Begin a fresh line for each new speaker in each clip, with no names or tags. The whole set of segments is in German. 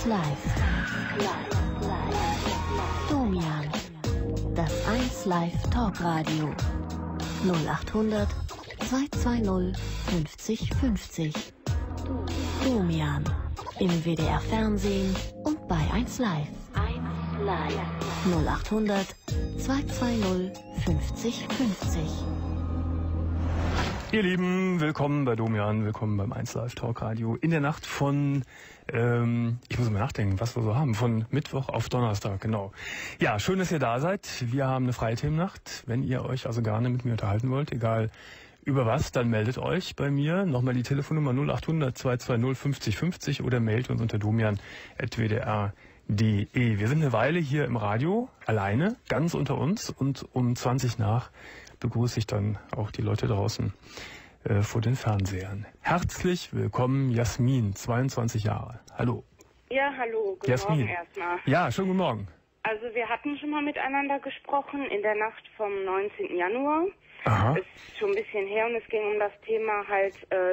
Live. Domian. Das 1 Live Talkradio. 0800 220 50 50. Domian. Im WDR Fernsehen und bei 1 Live. 0800 220 50 50.
Ihr Lieben, willkommen bei Domian, willkommen beim 1 Live Talkradio. In der Nacht von, ich muss mal nachdenken, was wir so haben, von Mittwoch auf Donnerstag, genau. Ja, schön, dass ihr da seid. Wir haben eine freie Themennacht. Wenn ihr euch also gerne mit mir unterhalten wollt, egal über was, dann meldet euch bei mir. Nochmal die Telefonnummer 0800 220 50 50 oder mailt uns unter domian@wdr.de. Wir sind eine Weile hier im Radio, alleine, ganz unter uns, und um 20 nach begrüße ich dann auch die Leute draußen vor den Fernsehern. Herzlich willkommen, Jasmin, 22 Jahre. Hallo.
Ja, hallo. Guten
Jasmin.
Morgen erstmal.
Ja, schönen guten Morgen.
Also wir hatten schon mal miteinander gesprochen in der Nacht vom 19. Januar.
Aha.
Ist schon ein bisschen her und es ging um das Thema halt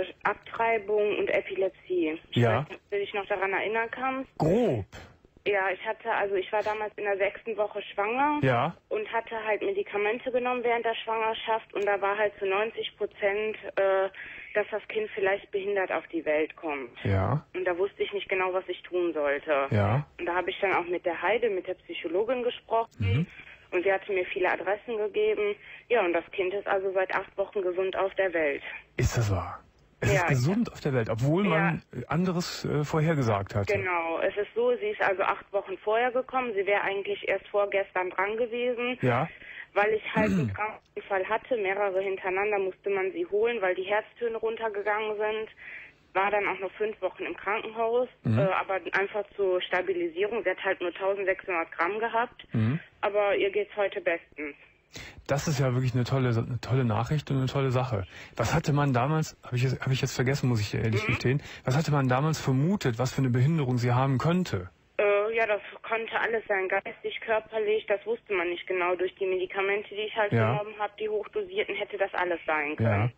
Abtreibung und Epilepsie. Ich weiß nicht, ob du dich noch daran erinnern kannst.
Grob.
Ja, ich war damals in der 6. Woche schwanger und hatte halt Medikamente genommen während der Schwangerschaft und da war halt zu 90%, dass das Kind vielleicht behindert auf die Welt kommt.
Ja.
Und da wusste ich nicht genau, was ich tun sollte.
Ja.
Und da habe ich dann auch mit der Heide, mit der Psychologin gesprochen und sie hatte mir viele Adressen gegeben. Ja, und das Kind ist also seit 8 Wochen gesund auf der Welt.
Ist das wahr? Es ist gesund auf der Welt, obwohl man anderes vorhergesagt hatte.
Genau, es ist so, sie ist also 8 Wochen vorher gekommen. Sie wäre eigentlich erst vorgestern dran gewesen.
Ja.
Weil ich halt einen Krankenfall hatte, mehrere hintereinander musste man sie holen, weil die Herztöne runtergegangen sind. War dann auch noch 5 Wochen im Krankenhaus, aber einfach zur Stabilisierung. Sie hat halt nur 1600 Gramm gehabt, aber ihr geht's heute bestens.
Das ist ja wirklich eine tolle Nachricht und eine tolle Sache. Was hatte man damals, habe ich jetzt vergessen, muss ich ehrlich gestehen, was hatte man damals vermutet, was für eine Behinderung sie haben könnte?
Ja, das konnte alles sein, geistig, körperlich, das wusste man nicht genau. Durch die Medikamente, die ich halt genommen habe, die hochdosierten, hätte das alles sein können.
Ja.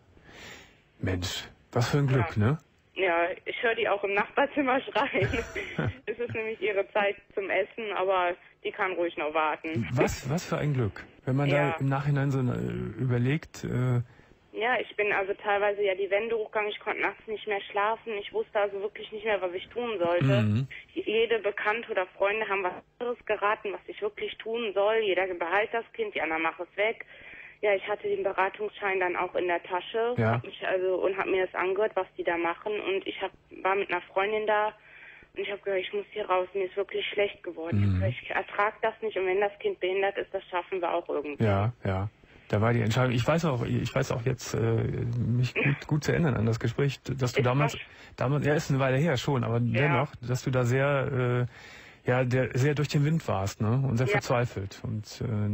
Mensch, was für ein Glück, ne?
Ja, ich höre die auch im Nachbarzimmer schreien. Es ist nämlich ihre Zeit zum Essen, aber die kann ruhig noch warten.
Was für ein Glück, wenn man da im Nachhinein so überlegt.
Ja, ich bin also teilweise die Wände hochgegangen, ich konnte nachts nicht mehr schlafen, ich wusste also wirklich nicht mehr, was ich tun sollte. Jede Bekannte oder Freunde haben was anderes geraten, was ich wirklich tun soll. Jeder behält das Kind, die anderen machen es weg. Ja, ich hatte den Beratungsschein dann auch in der Tasche hab mir das angehört, was die da machen. Und ich war mit einer Freundin da und ich habe gesagt, ich muss hier raus, mir ist wirklich schlecht geworden. Ich ertrage das nicht und wenn das Kind behindert ist, das schaffen wir auch irgendwie.
Ja. Da war die Entscheidung. Ich weiß auch jetzt, mich gut zu erinnern an das Gespräch, dass du damals, ist eine Weile her schon, aber dennoch, dass du da sehr durch den Wind warst, ne? Und sehr verzweifelt. Und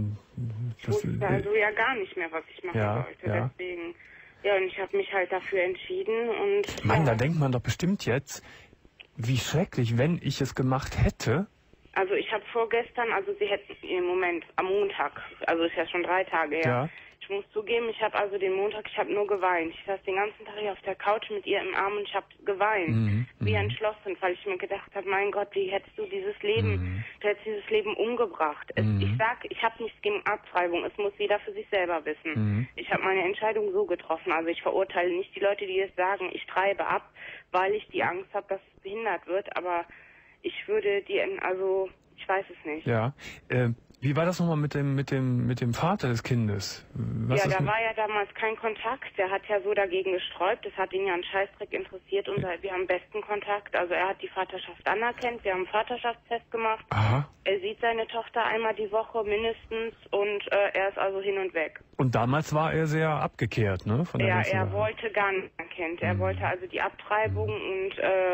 ich wusste also gar nicht mehr, was ich machen wollte. Deswegen, und ich habe mich halt dafür entschieden und.
Mann, da denkt man doch bestimmt jetzt, wie schrecklich, wenn ich es gemacht hätte.
Also ich habe vorgestern, also sie hätten im Moment am Montag, also ist ja schon 3 Tage her.
Ja.
Ich muss zugeben, ich habe also den Montag, ich habe nur geweint. Ich saß den ganzen Tag hier auf der Couch mit ihr im Arm und ich habe geweint, wie entschlossen, weil ich mir gedacht habe, mein Gott, wie hättest du dieses Leben, du hättest dieses Leben umgebracht. Ich habe nichts gegen Abtreibung, es muss jeder für sich selber wissen. Ich habe meine Entscheidung so getroffen, also ich verurteile nicht die Leute, die jetzt sagen, ich treibe ab, weil ich die Angst habe, dass es behindert wird, aber ich würde ich weiß es nicht.
Ja, wie war das nochmal mit dem Vater des Kindes?
Da war ja damals kein Kontakt. Der hat ja so dagegen gesträubt. Das hat ihn ja einen Scheißdreck interessiert und wir haben besten Kontakt. Also er hat die Vaterschaft anerkannt. Wir haben einen Vaterschaftstest gemacht.
Aha.
Er sieht seine Tochter einmal die Woche mindestens und er ist also hin und weg.
Und damals war er sehr abgekehrt, ne? Von der ganzen
er
Sache.
wollte gar nicht anerkannt. Er wollte also die Abtreibung und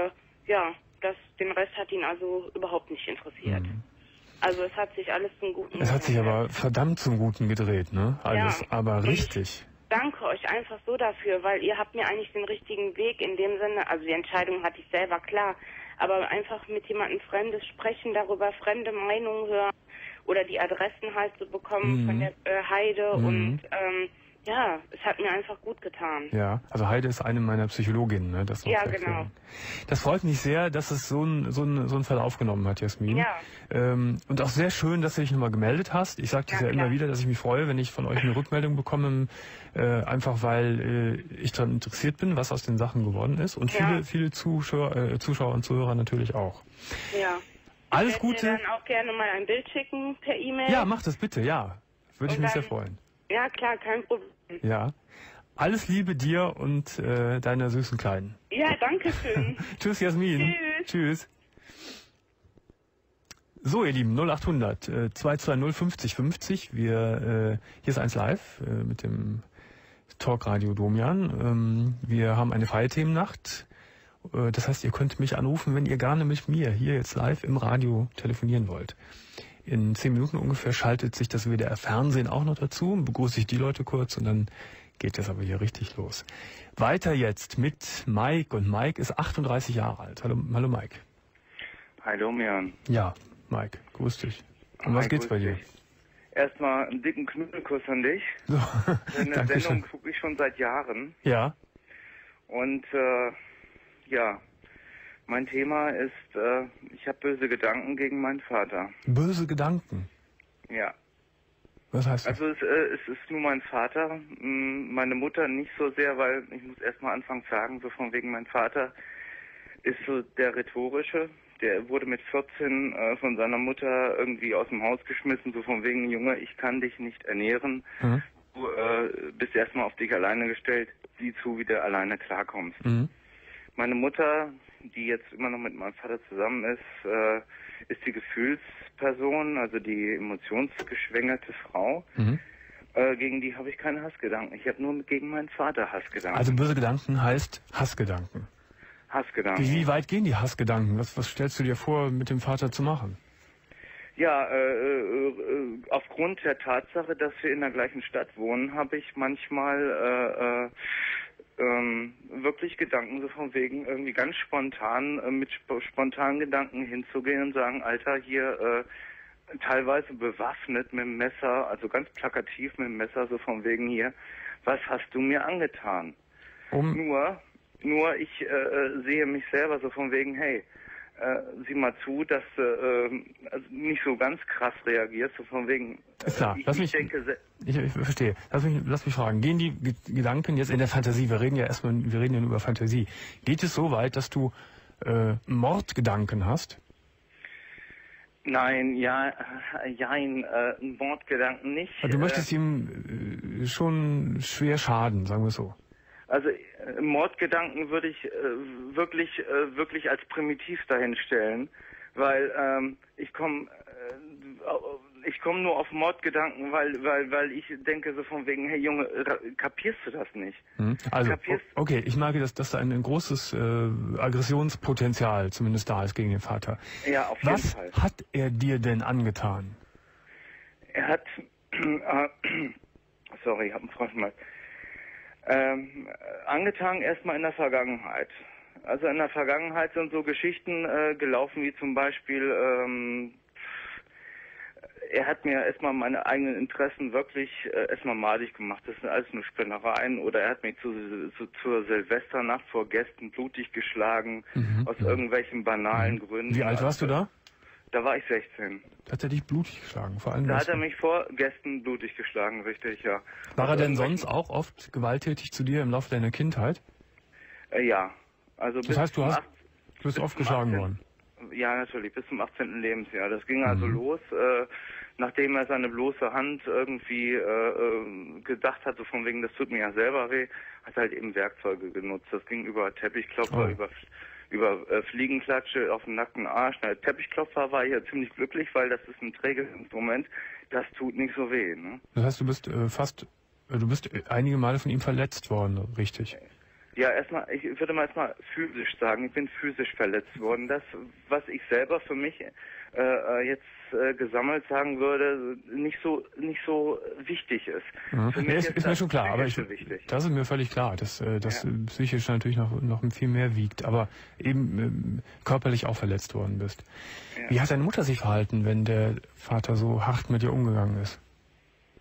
den Rest hat ihn also überhaupt nicht interessiert. Also es hat sich alles zum Guten gedreht.
Es hat sich aber verdammt zum Guten gedreht, ne? Alles, aber richtig.
Ich danke euch einfach so dafür, weil ihr habt mir eigentlich den richtigen Weg in dem Sinne, also die Entscheidung hatte ich selber, klar, aber einfach mit jemandem Fremdes sprechen, darüber fremde Meinungen hören oder die Adressen halt zu bekommen von der Heide und Ja, es hat mir einfach gut getan.
Ja, also Heide ist eine meiner Psychologinnen, ne? Das
ja, genau.
Das freut mich sehr, dass es so einen Verlauf genommen hat, Jasmin.
Ja.
Und auch sehr schön, dass du dich nochmal gemeldet hast. Ich sage das ja immer wieder, dass ich mich freue, wenn ich von euch eine Rückmeldung bekomme, einfach weil ich daran interessiert bin, was aus den Sachen geworden ist. Und viele Zuschauer und Zuhörer natürlich auch.
Ja.
Alles Gute.
Ich würde dir dann auch gerne mal ein Bild schicken per E-Mail.
Ja, mach das bitte, ja. Würde ich mich sehr freuen.
Ja, klar, kein Problem.
Ja. Alles Liebe dir und deiner süßen Kleinen.
Ja, danke schön.
Tschüss, Jasmin. Tschüss. So, ihr Lieben, 0800 220 50 50. Hier ist 1 Live mit dem Talkradio Domian. Wir haben eine freie Themennacht. Das heißt, ihr könnt mich anrufen, wenn ihr gerne mit mir hier jetzt live im Radio telefonieren wollt. In 10 Minuten ungefähr schaltet sich das WDR Fernsehen auch noch dazu. Begrüße ich die Leute kurz und dann geht das aber hier richtig los. Weiter jetzt mit Mike. Und Mike ist 38 Jahre alt. Hallo Mike.
Hi Domian.
Ja, Mike, grüß dich. Um was geht's bei dir?
Erstmal einen dicken Knuddelkuss an dich.
So,
Deine Sendung gucke ich schon seit Jahren.
Ja.
Und ja, mein Thema ist, ich habe böse Gedanken gegen meinen Vater.
Böse Gedanken?
Ja.
Was heißt das?
Also es ist nur mein Vater, meine Mutter nicht so sehr, weil ich muss erstmal anfangen zu sagen, so von wegen mein Vater ist so der Rhetorische. Der wurde mit 14 von seiner Mutter irgendwie aus dem Haus geschmissen, so von wegen, Junge, ich kann dich nicht ernähren.
Mhm.
Du bist erstmal auf dich alleine gestellt, sieh zu, wie du alleine klarkommst.
Mhm.
Meine Mutter, die jetzt immer noch mit meinem Vater zusammen ist, ist die Gefühlsperson, also die emotionsgeschwängerte Frau.
Mhm.
Gegen die habe ich keine Hassgedanken. Ich habe nur gegen meinen Vater Hassgedanken.
Also böse Gedanken heißt Hassgedanken.
Hassgedanken.
Wie weit gehen die Hassgedanken? Was stellst du dir vor, mit dem Vater zu machen?
Ja, aufgrund der Tatsache, dass wir in der gleichen Stadt wohnen, habe ich manchmal wirklich Gedanken so von wegen irgendwie ganz spontan, mit spontanen Gedanken hinzugehen und sagen, Alter, hier teilweise bewaffnet mit dem Messer, also ganz plakativ mit dem Messer, so von wegen hier, was hast du mir angetan? Nur ich sehe mich selber so von wegen, hey, sieh mal zu, dass du also nicht so ganz krass reagierst, so von wegen,
klar, ich verstehe. Lass mich fragen, gehen die Gedanken jetzt in der Fantasie, wir reden ja nur über Fantasie, geht es so weit, dass du Mordgedanken hast?
Nein, Mordgedanken nicht.
Du möchtest ihm schon schwer schaden, sagen wir so.
Also Mordgedanken würde ich wirklich als primitiv dahinstellen, weil ich komme nur auf Mordgedanken, weil ich denke so von wegen, hey Junge, kapierst du das nicht?
Also, okay, ich merke, dass da ein großes Aggressionspotenzial zumindest da ist gegen den Vater.
Ja, auf jeden Fall.
Was hat er dir denn angetan?
Er hat, sorry, ich habe einen Froschmal. Angetan erstmal in der Vergangenheit. Also in der Vergangenheit sind so Geschichten gelaufen, wie zum Beispiel, er hat mir erstmal meine eigenen Interessen wirklich erstmal madig gemacht. Das sind alles nur Spinnereien. Oder er hat mich zur Silvesternacht vor Gästen blutig geschlagen, aus irgendwelchen banalen Gründen.
Wie alt warst du da?
Da war ich 16.
Hat er dich blutig geschlagen? Vor allem
da hat er mich vor Gästen blutig geschlagen, richtig, ja.
War er denn sonst auch oft gewalttätig zu dir im Laufe deiner Kindheit?
Ja. Also
das heißt, du bist oft geschlagen worden?
Ja, natürlich, bis zum 18. Lebensjahr. Das ging also los, nachdem er seine bloße Hand irgendwie gedacht hat, so von wegen, das tut mir ja selber weh, hat er halt eben Werkzeuge genutzt. Das ging über Teppichklopfer, über Fliegenklatsche auf dem nackten Arsch. Der Teppichklopfer war ja ziemlich glücklich, weil das ist ein träges Instrument, das tut nicht so weh. Ne?
Das heißt, du bist du bist einige Male von ihm verletzt worden, richtig?
Ja, ich würde mal erstmal physisch sagen, ich bin physisch verletzt worden. Das, was ich selber für mich jetzt gesammelt sagen würde, nicht so wichtig ist. Für mich
ist mir schon klar, aber das ist mir völlig klar, dass psychisch natürlich noch viel mehr wiegt, aber eben körperlich auch verletzt worden bist. Ja. Wie hat deine Mutter sich verhalten, wenn der Vater so hart mit dir umgegangen ist?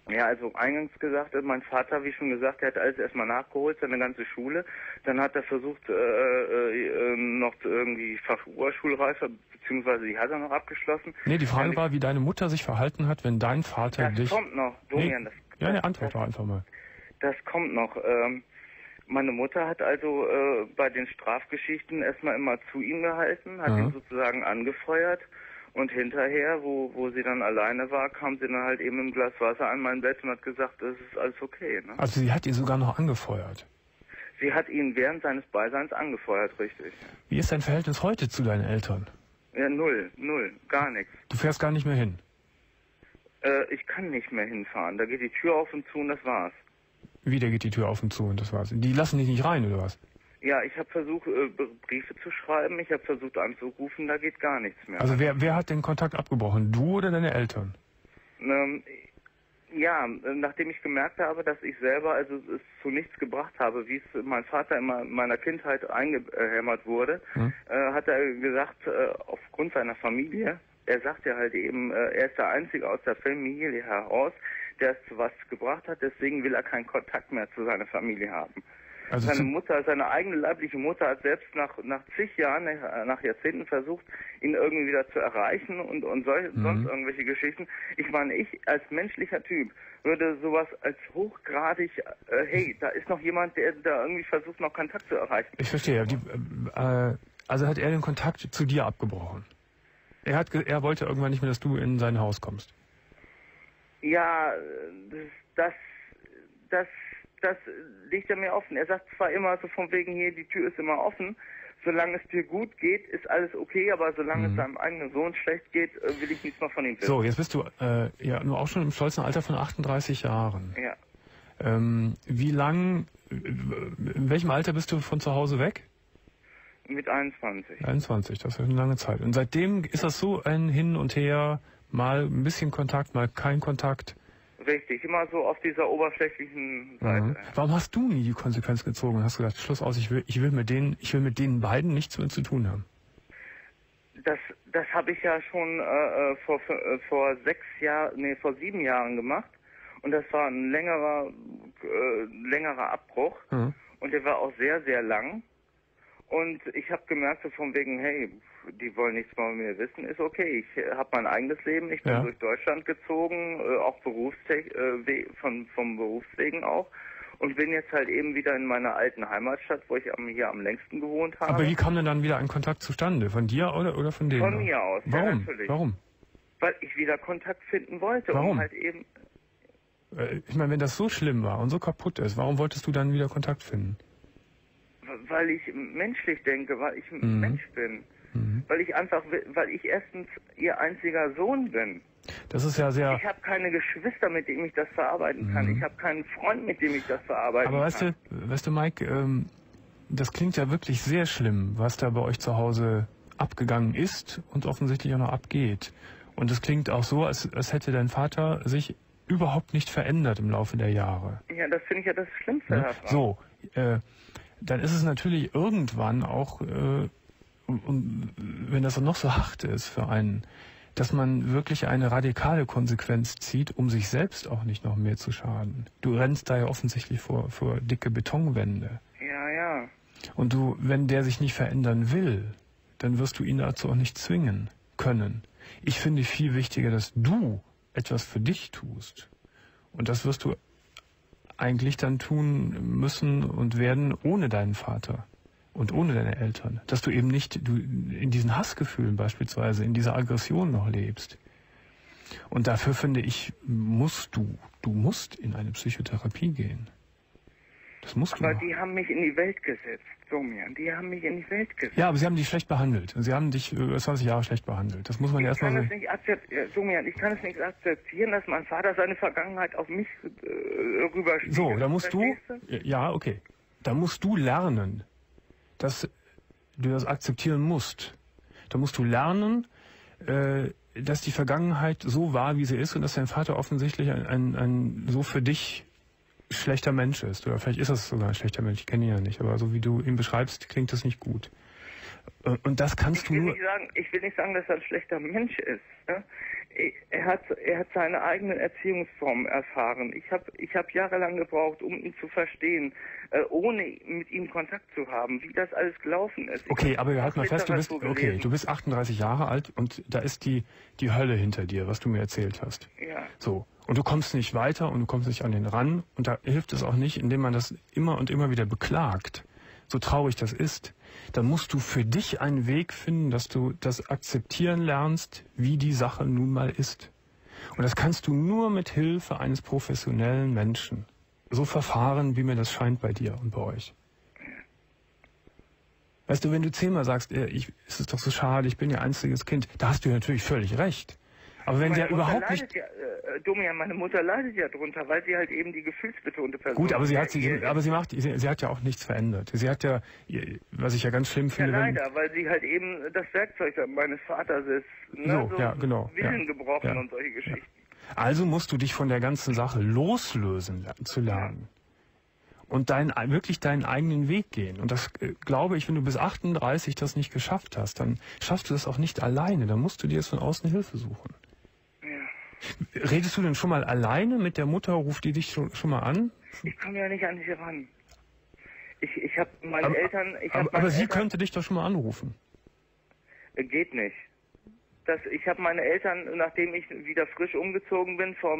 Ja, also eingangs gesagt, mein Vater, wie schon gesagt, der hat alles erstmal nachgeholt, seine ganze Schule. Dann hat er versucht, noch irgendwie Fachoberschulreife, beziehungsweise die hat er noch abgeschlossen.
Nee, die Frage war, wie deine Mutter sich verhalten hat, wenn dein Vater dich...
Das kommt noch, Domian.
Nee, eine Antwort doch einfach mal.
Das kommt noch. Meine Mutter hat also bei den Strafgeschichten erstmal immer zu ihm gehalten, hat ihn sozusagen angefeuert. Und hinterher, wo sie dann alleine war, kam sie dann halt eben im Glas Wasser an mein Bett und hat gesagt, es ist alles okay. Ne?
Also sie hat ihn sogar noch angefeuert?
Sie hat ihn während seines Beiseins angefeuert, richtig.
Wie ist dein Verhältnis heute zu deinen Eltern?
Ja, null, gar nichts.
Du fährst gar nicht mehr hin?
Ich kann nicht mehr hinfahren. Da geht die Tür auf und zu und das war's.
Wieder geht die Tür auf und zu und das war's. Die lassen dich nicht rein, oder was?
Ja, ich habe versucht, Briefe zu schreiben, ich habe versucht anzurufen, da geht gar nichts mehr.
Also wer hat den Kontakt abgebrochen? Du oder deine Eltern?
Ja, nachdem ich gemerkt habe, dass ich selber also es zu nichts gebracht habe, wie es mein Vater in meiner Kindheit eingehämmert wurde, hat er gesagt, aufgrund seiner Familie, er sagt ja halt eben, er ist der Einzige aus der Familie heraus, der es zu was gebracht hat, deswegen will er keinen Kontakt mehr zu seiner Familie haben. Also seine Mutter, seine eigene leibliche Mutter hat selbst nach zig Jahren, nach Jahrzehnten versucht, ihn irgendwie wieder zu erreichen und sonst irgendwelche Geschichten. Ich meine, ich als menschlicher Typ würde sowas als hochgradig, hey, da ist noch jemand, der da irgendwie versucht, noch Kontakt zu erreichen.
Ich verstehe. Also hat er den Kontakt zu dir abgebrochen? Er wollte irgendwann nicht mehr, dass du in sein Haus kommst? Ja,
das liegt er mir offen. Er sagt zwar immer so von wegen hier, die Tür ist immer offen. Solange es dir gut geht, ist alles okay, aber solange es seinem eigenen Sohn schlecht geht, will ich nichts mehr von ihm wissen.
So, jetzt bist du ja nur auch schon im stolzen Alter von 38 Jahren.
Ja.
Wie lang, in welchem Alter bist du von zu Hause weg?
Mit 21.
21, das ist eine lange Zeit. Und seitdem ist das so ein Hin und Her, mal ein bisschen Kontakt, mal kein Kontakt.
Richtig, immer so auf dieser oberflächlichen Seite.
Warum hast du nie die Konsequenz gezogen und hast gesagt, Schluss aus, ich will mit denen beiden nichts mehr zu tun haben?
Das habe ich ja schon vor 7 Jahren gemacht und das war ein längerer Abbruch und der war auch sehr, sehr lang. Und ich habe gemerkt, so von wegen, hey, die wollen nichts mehr von mir wissen, ist okay. Ich habe mein eigenes Leben, ich bin durch Deutschland gezogen, auch vom Berufswegen auch. Und bin jetzt halt eben wieder in meiner alten Heimatstadt, wo ich hier am längsten gewohnt habe.
Aber wie kam denn dann wieder ein Kontakt zustande? Von dir oder von denen?
Von mir aus,
Warum?
Ja, natürlich.
Warum?
Weil ich wieder Kontakt finden wollte.
Warum?
Um halt eben
ich meine, wenn das so schlimm war und so kaputt ist, warum wolltest du dann wieder Kontakt finden?
Weil ich menschlich denke, weil ich ein Mensch bin. Weil ich erstens ihr einziger Sohn bin.
Das ist ja sehr...
Ich habe keine Geschwister, mit denen ich das verarbeiten kann. Ich habe keinen Freund, mit dem ich das verarbeiten kann.
Aber weißt du, Mike, das klingt ja wirklich sehr schlimm, was da bei euch zu Hause abgegangen ist und offensichtlich auch noch abgeht. Und es klingt auch so, als hätte dein Vater sich überhaupt nicht verändert im Laufe der Jahre.
Ja, das finde ich ja das Schlimmste.
Ne? So, dann ist es natürlich irgendwann auch, und wenn das dann noch so hart ist für einen, dass man wirklich eine radikale Konsequenz zieht, um sich selbst auch nicht noch mehr zu schaden. Du rennst da ja offensichtlich vor dicke Betonwände.
Ja, ja.
Und wenn der sich nicht verändern will, dann wirst du ihn dazu auch nicht zwingen können. Ich finde viel wichtiger, dass du etwas für dich tust. Und das wirst du eigentlich dann tun müssen und werden ohne deinen Vater und ohne deine Eltern. Dass du eben nicht in diesen Hassgefühlen beispielsweise, in dieser Aggression noch lebst. Und dafür finde ich, du musst in eine Psychotherapie gehen. Das musst du.
Aber die haben mich in die Welt gesetzt, Domian. Die haben mich in die Welt gesetzt.
Ja, aber sie haben dich schlecht behandelt. Sie haben dich über 20 Jahre schlecht behandelt. Das muss man ja erstmal so...
Domian, ich kann es nicht akzeptieren, dass mein Vater seine Vergangenheit auf mich rüberspielt.
So, da musst du... Ja, okay. Da musst du lernen, dass du das akzeptieren musst. Da musst du lernen, dass die Vergangenheit so war, wie sie ist und dass dein Vater offensichtlich ein so für dich schlechter Mensch ist. Oder vielleicht ist das sogar ein schlechter Mensch, ich kenne ihn ja nicht, aber so wie du ihn beschreibst, klingt das nicht gut. Und das kannst du nur...
Ich will nicht sagen, dass er ein schlechter Mensch ist. Ne? Er hat seine eigenen Erziehungsformen erfahren. Ich hab jahrelang gebraucht, um ihn zu verstehen, ohne mit ihm Kontakt zu haben, wie das alles gelaufen ist.
Okay, aber halt mal fest, du bist 38 Jahre alt und da ist die Hölle hinter dir, was du mir erzählt hast.
Ja.
So. Und du kommst nicht weiter und du kommst nicht an den ran und da hilft es auch nicht, indem man das immer und immer wieder beklagt. So traurig das ist, dann musst du für dich einen Weg finden, dass du das akzeptieren lernst, wie die Sache nun mal ist. Und das kannst du nur mit Hilfe eines professionellen Menschen. So verfahren, wie mir das scheint bei dir und bei euch. Weißt du, wenn du 10-mal sagst, es ist doch so schade, ich bin ihr einziges Kind, da hast du natürlich völlig recht. Aber wenn der überhaupt nicht...
Domian, meine Mutter leidet ja drunter, weil sie halt eben die gefühlsbetonte Person ist.
Gut, aber sie hat ja auch nichts verändert. Sie hat ja, was ich ja ganz schlimm finde...
Ja, leider, weil sie halt eben das Werkzeug meines Vaters ist. Ne?
So, ja, genau.
Willen gebrochen und solche Geschichten.
Also musst du dich von der ganzen Sache loslösen zu lernen. Und wirklich deinen eigenen Weg gehen. Und das glaube ich, wenn du bis 38 das nicht geschafft hast, dann schaffst du das auch nicht alleine. Dann musst du dir jetzt von außen Hilfe suchen. Redest du denn schon mal alleine mit der Mutter? Ruft die dich schon mal an?
Ich komme ja nicht an sie ran. Ich habe meine Eltern...
Aber sie könnte dich doch schon mal anrufen.
Geht nicht. Ich habe meine Eltern, nachdem ich wieder frisch umgezogen bin, vor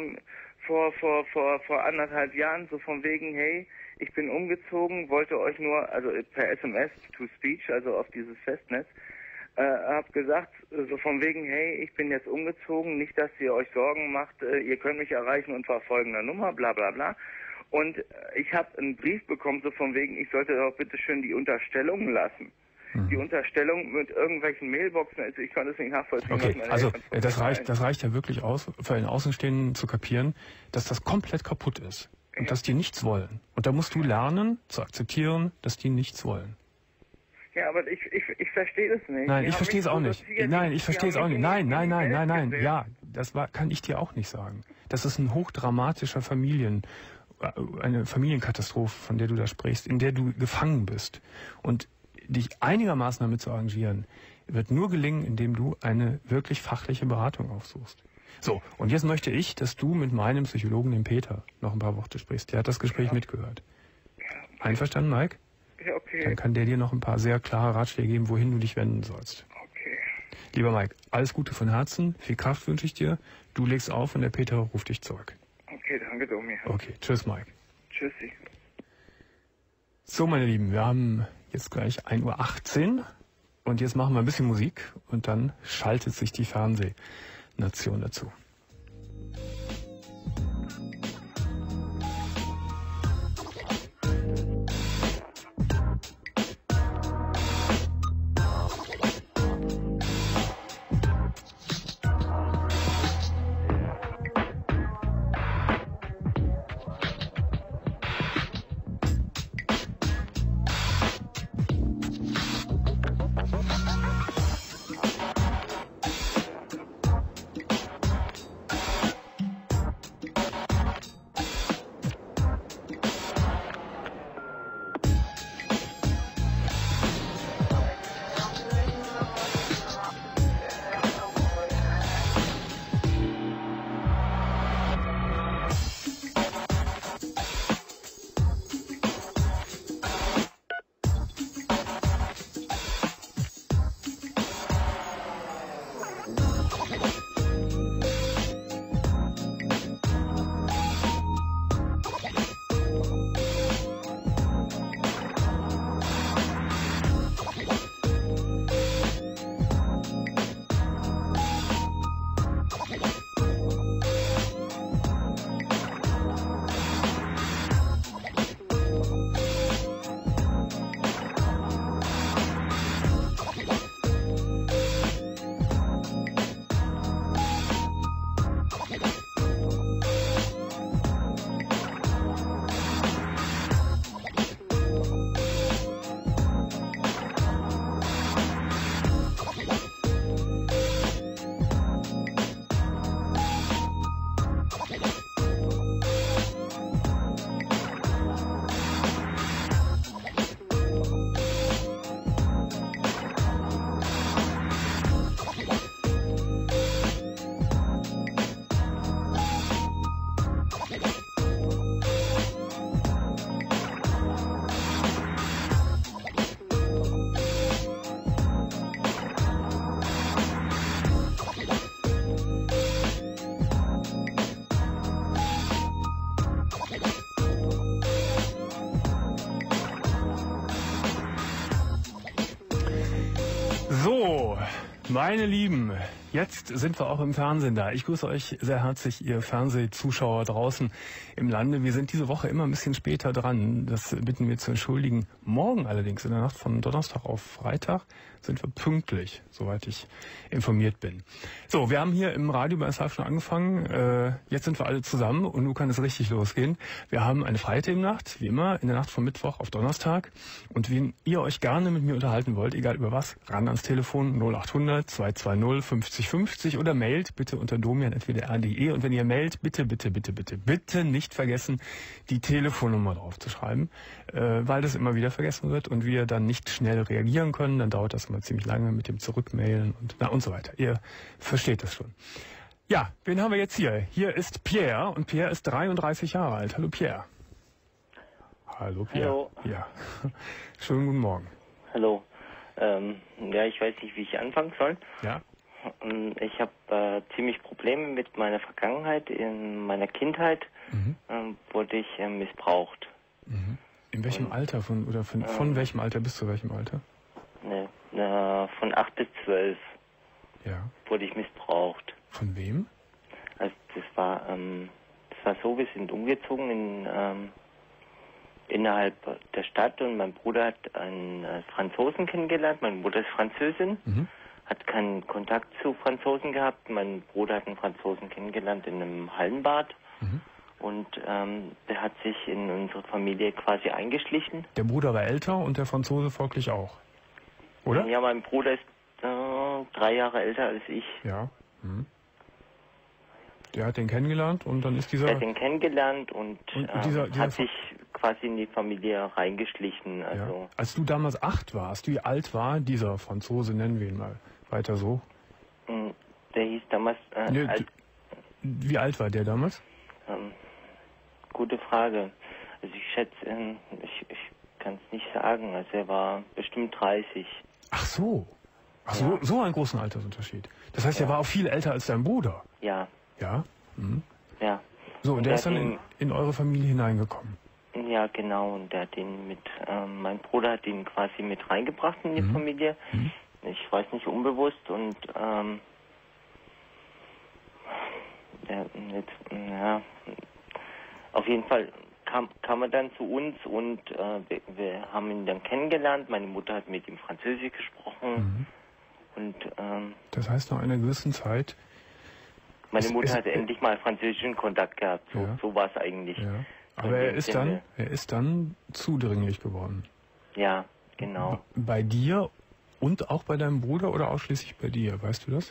1,5 Jahren, so von wegen, hey, ich bin umgezogen, wollte euch nur, also per SMS, to speech, also auf dieses Festnetz, hab gesagt, so von wegen, hey, ich bin jetzt umgezogen, nicht, dass ihr euch Sorgen macht, ihr könnt mich erreichen unter folgender Nummer, bla bla bla. Und ich habe einen Brief bekommen, so von wegen, ich sollte doch bitte schön die Unterstellung lassen. Die Unterstellung mit irgendwelchen Mailboxen, also ich kann das nicht nachvollziehen.
Okay, also das reicht ja wirklich aus, für einen Außenstehenden zu kapieren, dass das komplett kaputt ist und dass die nichts wollen. Und da musst du lernen, zu akzeptieren, dass die nichts wollen.
Ja, aber ich verstehe das nicht.
Nein, ich verstehe es auch nicht. Nein, ich verstehe es auch nicht. Nein. Ja, kann ich dir auch nicht sagen. Das ist ein hochdramatischer eine Familienkatastrophe, von der du da sprichst, in der du gefangen bist. Und dich einigermaßen damit zu arrangieren, wird nur gelingen, indem du eine wirklich fachliche Beratung aufsuchst. So, und jetzt möchte ich, dass du mit meinem Psychologen, dem Peter, noch ein paar Worte sprichst. Der hat das Gespräch mitgehört. Einverstanden, Mike?
Ja, okay.
Dann kann der dir noch ein paar sehr klare Ratschläge geben, wohin du dich wenden sollst.
Okay.
Lieber Mike, alles Gute von Herzen, viel Kraft wünsche ich dir. Du legst auf und der Peter ruft dich zurück.
Okay, danke, Domi.
Okay, tschüss, Mike.
Tschüssi.
So, meine Lieben, wir haben jetzt gleich 1:18 Uhr und jetzt machen wir ein bisschen Musik und dann schaltet sich die Fernsehnation dazu. So, meine Lieben, jetzt sind wir auch im Fernsehen da. Ich grüße euch sehr herzlich, ihr Fernsehzuschauer draußen im Lande. Wir sind diese Woche immer ein bisschen später dran. Das bitten wir zu entschuldigen. Morgen allerdings, in der Nacht von Donnerstag auf Freitag, sind wir pünktlich, soweit ich informiert bin. So, wir haben hier im Radio bei SRF schon angefangen. Jetzt sind wir alle zusammen und nun kann es richtig losgehen. Wir haben eine freie Themennacht, wie immer, in der Nacht von Mittwoch auf Donnerstag. Und wenn ihr euch gerne mit mir unterhalten wollt, egal über was, ran ans Telefon 0800 220 50 50 oder mailt bitte unter domian@wdr.de. Und wenn ihr mailt, bitte nicht vergessen, die Telefonnummer drauf zu schreiben, weil das immer wieder vergessen wird und wir dann nicht schnell reagieren können. Dann dauert das immer ziemlich lange mit dem Zurückmailen und so weiter. Ihr versteht das schon. Ja, wen haben wir jetzt hier? Hier ist Pierre und Pierre ist 33 Jahre alt. Hallo Pierre. Hallo Pierre.
Hallo.
Ja. Schönen guten Morgen.
Hallo. Ja, ich weiß nicht, wie ich anfangen soll.
Ja.
Ich habe ziemlich Probleme mit meiner Vergangenheit. In meiner Kindheit wurde ich missbraucht.
Mhm. In welchem Alter? Von welchem Alter bis zu welchem Alter?
Von 8 bis 12
Ja.
wurde ich missbraucht.
Von wem?
Also das war so, wir sind umgezogen innerhalb der Stadt und mein Bruder hat einen Franzosen kennengelernt. Meine Mutter ist Französin, hat keinen Kontakt zu Franzosen gehabt. Mein Bruder hat einen Franzosen kennengelernt in einem Hallenbad und der hat sich in unsere Familie quasi eingeschlichen.
Der Bruder war älter und der Franzose folglich auch, oder?
Ja, mein Bruder ist 3 Jahre älter als ich.
Ja. Der hat den kennengelernt und dann ist dieser...
Er hat den kennengelernt und
dieser
hat sich quasi in die Familie reingeschlichen. Also
ja. Als du damals 8 warst, wie alt war dieser Franzose, nennen wir ihn mal weiter so?
Der hieß damals...
wie alt war der damals?
Gute Frage. Also ich schätze, ich kann es nicht sagen. Also er war bestimmt 30.
Ach so. Ach so, so einen großen Altersunterschied. Das heißt, er war auch viel älter als dein Bruder.
Ja.
Ja?
Ja.
So, und der ist dann in eure Familie hineingekommen.
Ja, genau. Und der hat ihn mein Bruder hat ihn quasi mit reingebracht in die Familie. Ich weiß nicht, unbewusst. Und auf jeden Fall kam er dann zu uns und wir haben ihn dann kennengelernt. Meine Mutter hat mit ihm Französisch gesprochen. Und
das heißt, nach einer gewissen Zeit...
Meine Mutter hatte endlich mal französischen Kontakt gehabt. So war es eigentlich.
Ja. Aber er ist dann zudringlich geworden.
Ja, genau.
Bei dir und auch bei deinem Bruder oder ausschließlich bei dir? Weißt du das?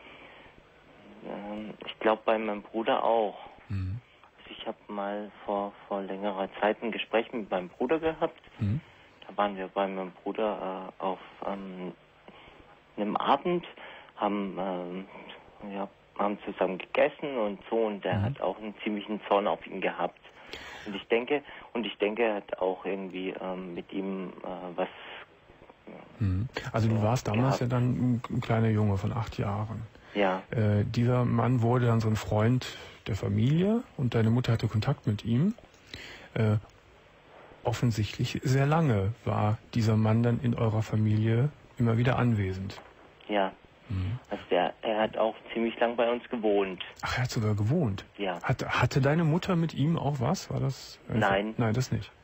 Ich glaube bei meinem Bruder auch. Also ich habe mal vor längerer Zeit ein Gespräch mit meinem Bruder gehabt. Da waren wir bei meinem Bruder auf einem Abend, haben zusammen gegessen und so, und der hat auch einen ziemlichen Zorn auf ihn gehabt. Und ich denke, er hat auch irgendwie mit ihm was... Also
du warst damals ja dann ein kleiner Junge von 8 Jahren.
Ja.
Dieser Mann wurde dann so ein Freund der Familie und deine Mutter hatte Kontakt mit ihm. Offensichtlich sehr lange war dieser Mann dann in eurer Familie immer wieder anwesend.
Ja. Also er hat auch ziemlich lang bei uns gewohnt.
Ach, er hat sogar gewohnt?
Ja.
Hatte deine Mutter mit ihm auch was? War das?
Nein.
Nein, das nicht.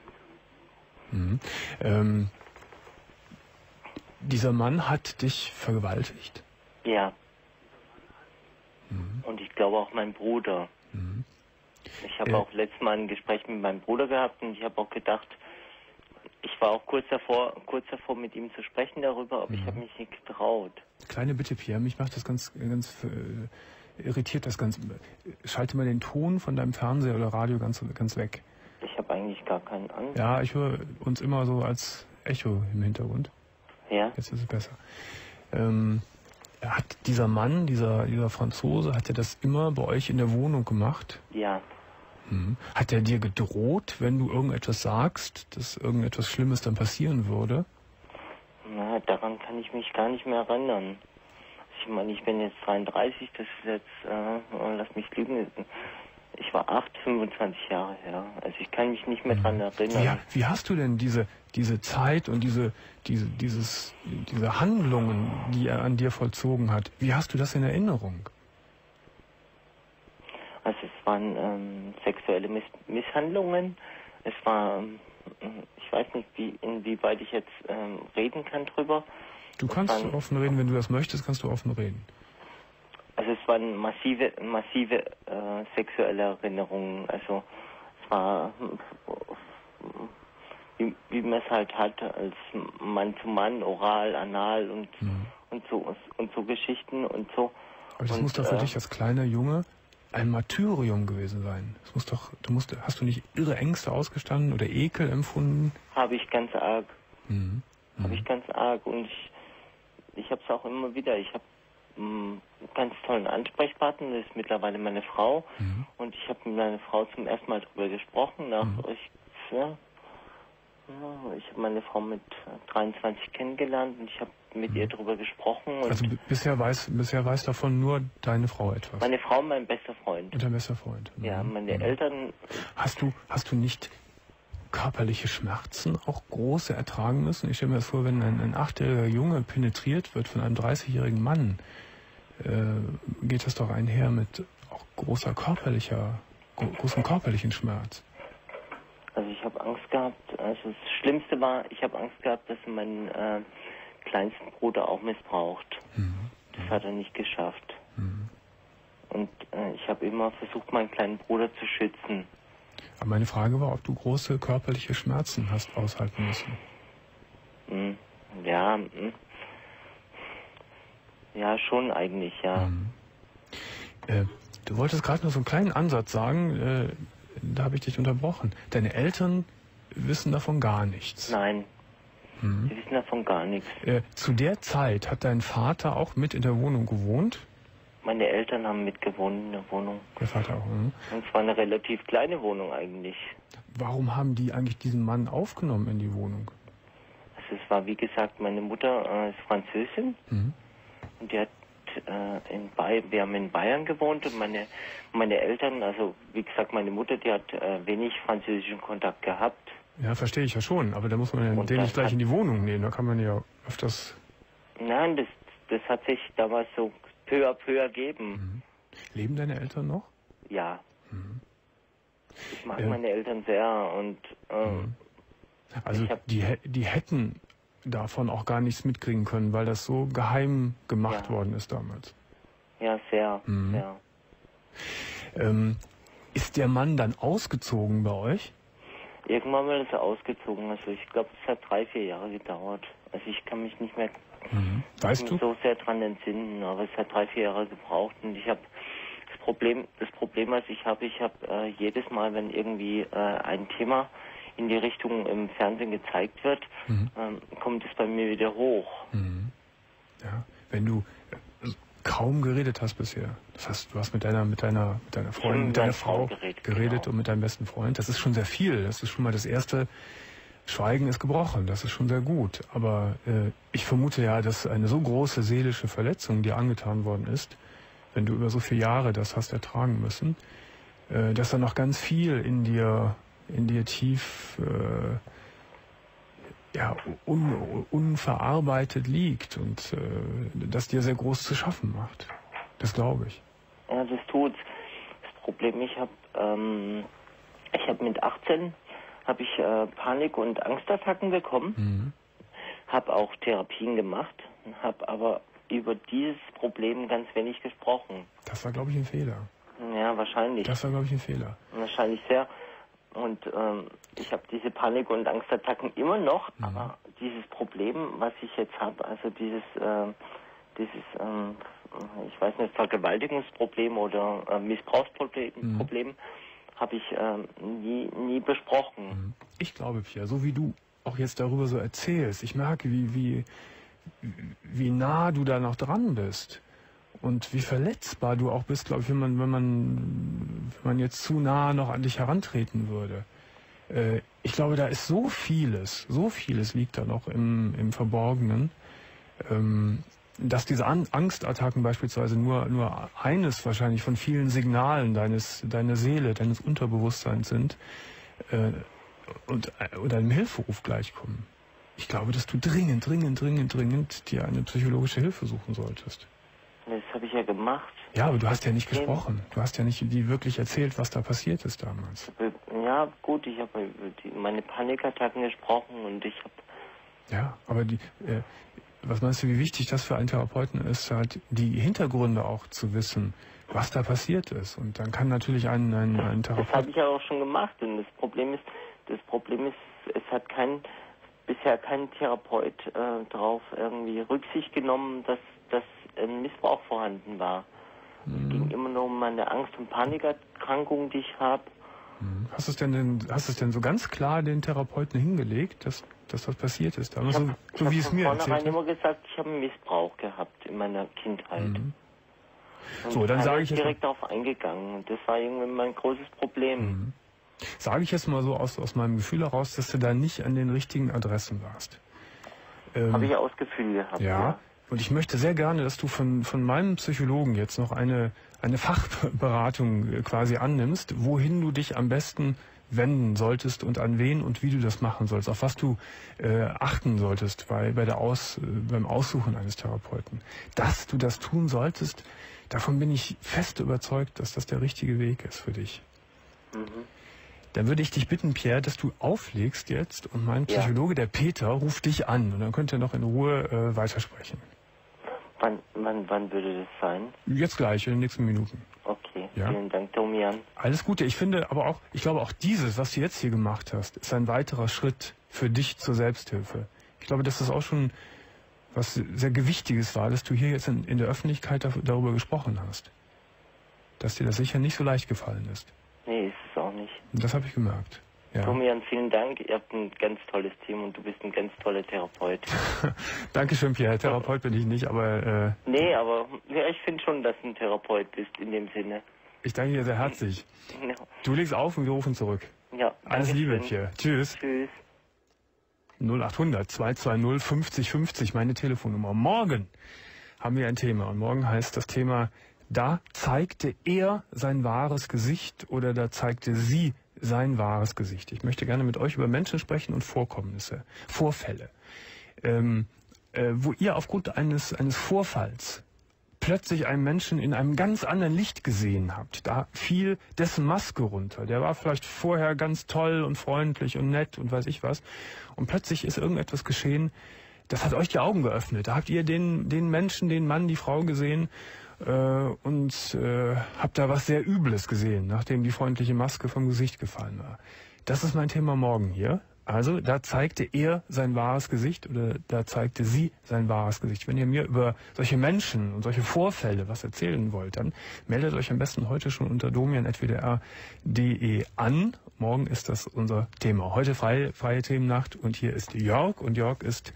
Dieser Mann hat dich vergewaltigt?
Ja. Und ich glaube auch mein Bruder. Ich habe auch letztes Mal ein Gespräch mit meinem Bruder gehabt und ich habe auch gedacht, ich war auch kurz davor mit ihm zu sprechen darüber, aber ich habe mich nicht getraut.
Kleine Bitte, Pierre, mich macht das ganz irritiert das ganz. Schalte mal den Ton von deinem Fernseher oder Radio ganz weg.
Ich habe eigentlich gar keinen an.
Ja, ich höre uns immer so als Echo im Hintergrund.
Ja.
Jetzt ist es besser. Hat dieser Mann, dieser Franzose, hat er das immer bei euch in der Wohnung gemacht?
Ja.
Hat er dir gedroht, wenn du irgendetwas sagst, dass irgendetwas Schlimmes dann passieren würde?
Na, daran kann ich mich gar nicht mehr erinnern. Ich meine, ich bin jetzt 33, das ist jetzt, lass mich lügen, Ich war 25 Jahre her. Also ich kann mich nicht mehr dran erinnern.
Wie hast du denn diese Zeit und diese Handlungen, die er an dir vollzogen hat, wie hast du das in Erinnerung?
Also es waren sexuelle Misshandlungen. Es war, ich weiß nicht, inwieweit ich jetzt reden kann drüber.
Du kannst offen reden, wenn du das möchtest, kannst du offen reden.
Also es waren massive sexuelle Erinnerungen. Also es war, wie man es halt hat, als Mann zu Mann, oral, anal und so Geschichten und so.
Aber das muss doch für dich als kleiner Junge ein Martyrium gewesen sein. Das muss doch, hast du nicht irre Ängste ausgestanden oder Ekel empfunden?
Habe ich ganz arg. Habe ich ganz arg. Und ich habe es auch immer wieder. Ich habe einen ganz tollen Ansprechpartner, das ist mittlerweile meine Frau. Und ich habe mit meiner Frau zum ersten Mal darüber gesprochen. Ich habe meine Frau mit 23 kennengelernt und ich habe mit ihr darüber gesprochen. Und
also bisher weiß davon nur deine Frau etwas?
Meine Frau und mein bester Freund.
Und dein bester Freund?
Ja, meine Eltern...
Hast du nicht körperliche Schmerzen, auch große, ertragen müssen? Ich stelle mir das vor, wenn ein 8-jähriger Junge penetriert wird von einem 30-jährigen Mann, geht das doch einher mit auch großem körperlichen Schmerz.
Also ich habe Angst gehabt, also das Schlimmste war, ich habe Angst gehabt, dass mein kleinsten Bruder auch missbraucht. Das hat er nicht geschafft. Und ich habe immer versucht, meinen kleinen Bruder zu schützen.
Aber meine Frage war, ob du große körperliche Schmerzen hast aushalten müssen.
Ja, ja, schon eigentlich, ja.
Du wolltest gerade noch so einen kleinen Ansatz sagen, da habe ich dich unterbrochen. Deine Eltern wissen davon gar nichts.
Nein, sie wissen davon gar nichts.
Zu der Zeit hat dein Vater auch mit in der Wohnung gewohnt?
Meine Eltern haben mitgewohnt in der Wohnung.
Der Vater auch,
Und es war eine relativ kleine Wohnung eigentlich.
Warum haben die eigentlich diesen Mann aufgenommen in die Wohnung?
Also es war, wie gesagt, meine Mutter ist Französin. Und die hat wir haben in Bayern gewohnt und meine Eltern, also wie gesagt, meine Mutter, die hat wenig französischen Kontakt gehabt.
Ja, verstehe ich ja schon, aber da muss man ja den nicht gleich in die Wohnung nehmen, da kann man ja öfters...
Nein, das hat sich damals so peu à peu ergeben.
Leben deine Eltern noch?
Ja. Ich mag meine Eltern sehr und
also die hätten davon auch gar nichts mitkriegen können, weil das so geheim gemacht worden ist damals.
Ja, sehr, sehr.
Ist der Mann dann ausgezogen bei euch?
Irgendwann mal ist er ausgezogen. Also ich glaube, es hat 3-4 Jahre gedauert. Also ich kann mich nicht mehr so sehr dran entsinnen, aber es hat 3-4 Jahre gebraucht und ich habe das Problem, was ich habe jedes Mal, wenn irgendwie ein Thema in die Richtung im Fernsehen gezeigt wird, kommt es bei mir wieder hoch.
Ja, wenn du kaum geredet hast bisher, das heißt, du hast mit deiner Freundin, mit deiner Frau geredet und mit deinem besten Freund, das ist schon sehr viel, das ist schon mal das erste, Schweigen ist gebrochen, das ist schon sehr gut, aber ich vermute ja, dass eine so große seelische Verletzung dir angetan worden ist, wenn du über so viele Jahre das hast ertragen müssen, dass da noch ganz viel in dir tief unverarbeitet liegt und das dir sehr groß zu schaffen macht. Das glaube ich.
Ja, das tut's. Das Problem, ich habe mit 18 Panik- und Angstattacken bekommen, habe auch Therapien gemacht, habe aber über dieses Problem ganz wenig gesprochen.
Das war, glaube ich, ein Fehler.
Ja, wahrscheinlich.
Das war, glaube ich, ein Fehler.
Wahrscheinlich sehr. Und ich habe diese Panik- und Angstattacken immer noch, aber dieses Problem, was ich jetzt habe, also dieses ich weiß nicht, Vergewaltigungsproblem oder Missbrauchsproblem, habe ich nie besprochen.
Ich glaube, Pia, so wie du auch jetzt darüber so erzählst, ich merke, wie nah du da noch dran bist. Und wie verletzbar du auch bist, glaube ich, wenn man jetzt zu nah noch an dich herantreten würde. Ich glaube, da ist so vieles liegt da noch im Verborgenen. dass diese Angstattacken beispielsweise nur eines wahrscheinlich von vielen Signalen deiner Seele, deines Unterbewusstseins sind oder einem Hilferuf gleichkommen. Ich glaube, dass du dringend dir eine psychologische Hilfe suchen solltest.
Das habe ich ja gemacht.
Ja, aber du hast ja nicht gesprochen. Du hast ja nicht die wirklich erzählt, was da passiert ist damals.
Ja, gut, ich habe über meine Panikattacken gesprochen und ich habe...
Ja, aber was meinst du, wie wichtig das für einen Therapeuten ist, halt die Hintergründe auch zu wissen, was da passiert ist. Und dann kann natürlich ein Therapeut...
Das habe ich ja auch schon gemacht und das Problem ist, es hat bisher kein Therapeut darauf irgendwie Rücksicht genommen, dass ein Missbrauch vorhanden war. Es ging immer nur um meine Angst- und Panikerkrankung, die ich habe.
Hast du es denn so ganz klar den Therapeuten hingelegt, dass das passiert ist?
Ich habe von vornherein immer gesagt, ich habe einen Missbrauch gehabt in meiner Kindheit. Und
so, dann sage ich jetzt
direkt darauf eingegangen. Und das war irgendwie mein großes Problem.
Sage ich jetzt mal so aus meinem Gefühl heraus, dass du da nicht an den richtigen Adressen warst.
Habe ich ja aus Gefühl gehabt.
Ja. Und ich möchte sehr gerne, dass du von meinem Psychologen jetzt noch eine Fachberatung quasi annimmst, wohin du dich am besten wenden solltest und an wen und wie du das machen sollst, auf was du achten solltest beim Aussuchen eines Therapeuten. Dass du das tun solltest, davon bin ich fest überzeugt, dass das der richtige Weg ist für dich. Dann würde ich dich bitten, Pierre, dass du auflegst jetzt und mein Psychologe, der Peter, ruft dich an und dann könnt ihr noch in Ruhe weitersprechen.
Wann würde das sein?
Jetzt gleich, in den nächsten Minuten.
Okay,
ja?
Vielen Dank, Domian.
Alles Gute. Ich glaube auch dieses, was du jetzt hier gemacht hast, ist ein weiterer Schritt für dich zur Selbsthilfe. Ich glaube, dass das auch schon was sehr Gewichtiges war, dass du hier jetzt in der Öffentlichkeit darüber gesprochen hast. Dass dir das sicher nicht so leicht gefallen ist.
Nee, ist es auch nicht.
Das habe ich gemerkt. Ja.
Domian, vielen Dank. Ihr habt ein ganz tolles Team und du bist ein ganz toller Therapeut.
Dankeschön, Pierre. Therapeut bin ich nicht, aber...
Nee, aber ja, ich finde schon, dass du ein Therapeut bist in dem Sinne.
Ich danke dir sehr herzlich.
Ja.
Du legst auf und wir rufen zurück.
Ja,
alles Liebe, Pierre. Tschüss.
Tschüss.
0800 220 50 50, meine Telefonnummer. Morgen haben wir ein Thema und morgen heißt das Thema, da zeigte er sein wahres Gesicht oder da zeigte sie sein wahres Gesicht. Ich möchte gerne mit euch über Menschen sprechen und Vorkommnisse, Vorfälle, wo ihr aufgrund eines Vorfalls plötzlich einen Menschen in einem ganz anderen Licht gesehen habt. Da fiel dessen Maske runter. Der war vielleicht vorher ganz toll und freundlich und nett und weiß ich was. Und plötzlich ist irgendetwas geschehen, das hat euch die Augen geöffnet. Da habt ihr den Menschen, den Mann, die Frau gesehen und habt da was sehr Übles gesehen, nachdem die freundliche Maske vom Gesicht gefallen war. Das ist mein Thema morgen hier. Also, da zeigte er sein wahres Gesicht oder da zeigte sie sein wahres Gesicht. Wenn ihr mir über solche Menschen und solche Vorfälle was erzählen wollt, dann meldet euch am besten heute schon unter domian@wdr.de an. Morgen ist das unser Thema. Heute freie Themennacht und hier ist Jörg und Jörg ist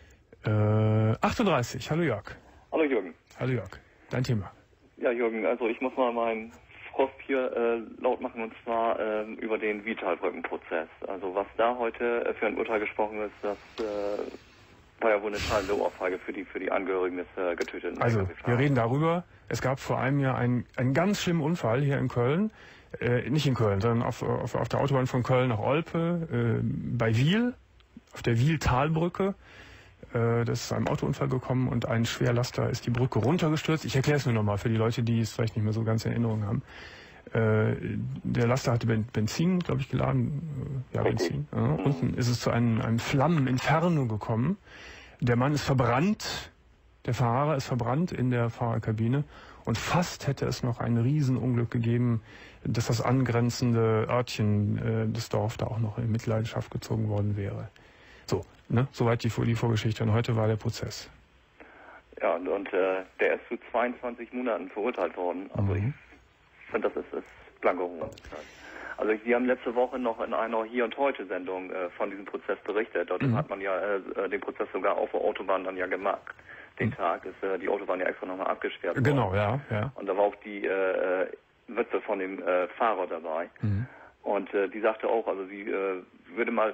38. Hallo Jörg.
Hallo Jürgen.
Hallo Jörg. Dein Thema.
Ja Jürgen, also ich muss mal meinen Frost hier laut machen und zwar über den Vitalbrückenprozess. Also was da heute für ein Urteil gesprochen ist, das war ja wohl eine schallende Ohrfeige für die Angehörigen des Getöteten.
Also wir reden darüber, es gab vor einem Jahr einen ganz schlimmen Unfall hier in Köln, nicht in Köln, sondern auf der Autobahn von Köln nach Olpe, bei Wiel, auf der Wiel-Talbrücke. Das ist zu einem Autounfall gekommen und ein Schwerlaster ist die Brücke runtergestürzt. Ich erkläre es nur nochmal für die Leute, die es vielleicht nicht mehr so ganz in Erinnerung haben. Der Laster hatte Benzin, glaube ich, geladen. Ja, Benzin. Ja. Unten ist es zu einem Flammeninferno gekommen. Der Mann ist verbrannt, der Fahrer ist verbrannt in der Fahrerkabine und fast hätte es noch ein Riesenunglück gegeben, dass das angrenzende Örtchen, das Dorf, da auch noch in Mitleidenschaft gezogen worden wäre. So, ne? Soweit die Vorgeschichte. Und heute war der Prozess.
Ja, und der ist zu 22 Monaten verurteilt worden. Also ich finde, das ist blanke Hochzeit. Also Sie haben letzte Woche noch in einer Hier- und Heute-Sendung von diesem Prozess berichtet. Dort hat man ja den Prozess sogar auf der Autobahn dann ja gemacht. Den Tag ist die Autobahn ja extra nochmal abgesperrt worden.
Genau, ja.
Und da war auch die Witwe von dem Fahrer dabei. Und die sagte auch, also sie würde mal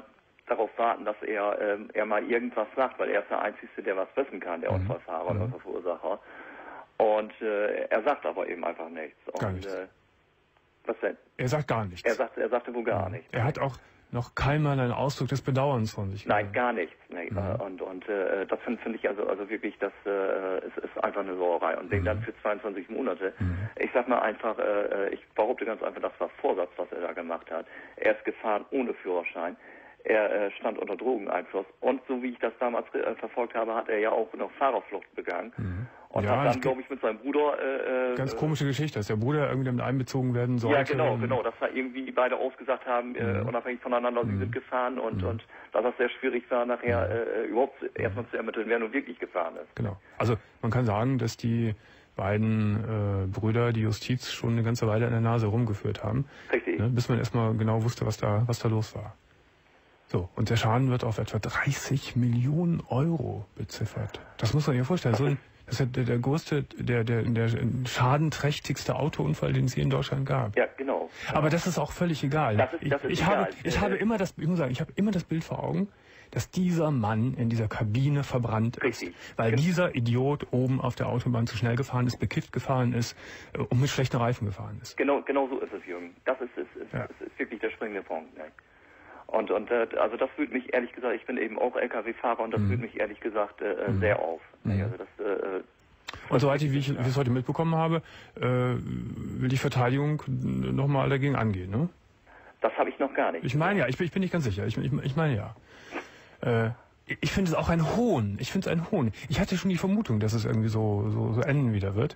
darauf warten, dass er mal irgendwas sagt, weil er ist der Einzige, der was wissen kann, der Unfallfahrer und Unfallverursacher. Und er sagt aber eben einfach nichts.
Gar
und,
nichts.
Was denn?
Er sagt gar nichts.
Er sagte wohl gar nichts.
Er hat auch noch keinmal einen Ausdruck des Bedauerns von sich.
Nein, gar nichts. Nee. Und das finde ich also wirklich, das ist einfach eine Sauerei. Und den dann für 22 Monate. Ich sag mal einfach, ich behaupte ganz einfach, das war Vorsatz, was er da gemacht hat. Er ist gefahren ohne Führerschein. Er stand unter Drogeneinfluss. Und so wie ich das damals verfolgt habe, hat er ja auch noch Fahrerflucht begangen. Und
ja,
hat dann, glaube ich, mit seinem Bruder...
ganz komische Geschichte, dass der Bruder irgendwie damit einbezogen werden sollte.
Ja, genau, dass da irgendwie beide ausgesagt haben, unabhängig voneinander, sie sind gefahren und dass das sehr schwierig war, nachher überhaupt erstmal zu ermitteln, wer nun wirklich gefahren ist.
Genau. Also man kann sagen, dass die beiden Brüder die Justiz schon eine ganze Weile an der Nase rumgeführt haben.
Richtig.
Ne, bis man erstmal genau wusste, was da los war. So, und der Schaden wird auf etwa 30 Millionen Euro beziffert. Das muss man sich vorstellen. Das ist ja der größte, der schadenträchtigste Autounfall, den es hier in Deutschland gab.
Ja, genau.
Aber das ist auch völlig egal.
Das ist
ich
egal.
habe immer das Bild vor Augen, dass dieser Mann in dieser Kabine verbrannt ist. Weil dieser Idiot oben auf der Autobahn zu schnell gefahren ist, bekifft gefahren ist und mit schlechten Reifen gefahren ist.
Genau so ist es, Jürgen. Das ist wirklich der springende Punkt. Ne? Und also das fühlt mich ehrlich gesagt, ich bin eben auch LKW-Fahrer und das fühlt mich ehrlich gesagt sehr auf. Also das,
und soweit wie ich es heute mitbekommen habe, will die Verteidigung nochmal dagegen angehen, ne?
Das habe ich noch gar nicht.
Ich meine ja, ich bin nicht ganz sicher. Ich meine ja. Ich finde es auch ein Hohn. Ich finde es ein Hohn. Ich hatte schon die Vermutung, dass es irgendwie so enden wieder wird.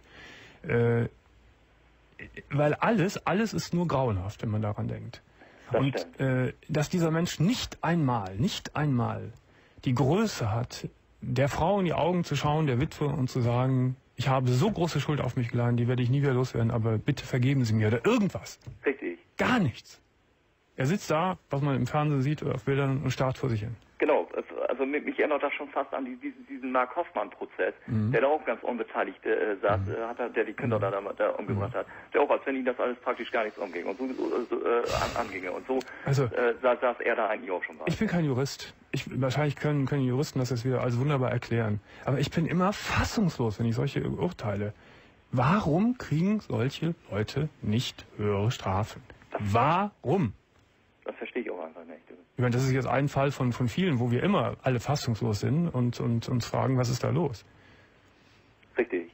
Weil alles ist nur grauenhaft, wenn man daran denkt. Und dass dieser Mensch nicht einmal die Größe hat, der Frau in die Augen zu schauen, der Witwe, und zu sagen, ich habe so große Schuld auf mich geladen, die werde ich nie wieder loswerden, aber bitte vergeben Sie mir oder irgendwas.
Richtig.
Gar nichts. Er sitzt da, was man im Fernsehen sieht oder auf Bildern, und starrt vor sich hin.
Genau, also mich erinnert das schon fast an diesen Mark Hoffmann-Prozess, der da auch ganz unbeteiligt saß, der die Kinder da umgebracht hat. Der auch, als wenn ihm das alles praktisch gar nichts umging und so anginge. Und so saß er da eigentlich auch schon mal.
Ich bin kein Jurist. Wahrscheinlich können die Juristen das jetzt wieder alles wunderbar erklären. Aber ich bin immer fassungslos, wenn ich solche urteile. Warum kriegen solche Leute nicht höhere Strafen? Warum?
Das verstehe ich auch einfach nicht.
Ich meine, das ist jetzt ein Fall von vielen, wo wir immer alle fassungslos sind und uns fragen, was ist da los?
Richtig.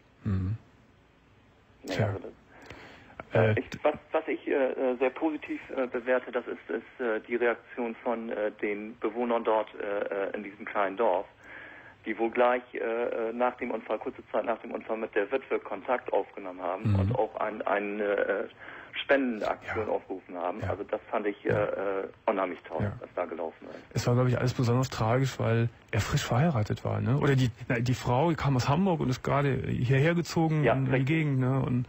Tja.
Was ich sehr positiv bewerte, das ist die Reaktion von den Bewohnern dort in diesem kleinen Dorf, die wohl gleich nach dem Unfall, kurze Zeit nach dem Unfall, mit der Witwe Kontakt aufgenommen haben und auch eine Spendenaktion aufgerufen haben. Ja. Also das fand ich unheimlich toll, was da gelaufen ist.
Es war, glaube ich, alles besonders tragisch, weil er frisch verheiratet war, ne? Oder die Frau, die kam aus Hamburg und ist gerade hierher gezogen in die Gegend, ne? Und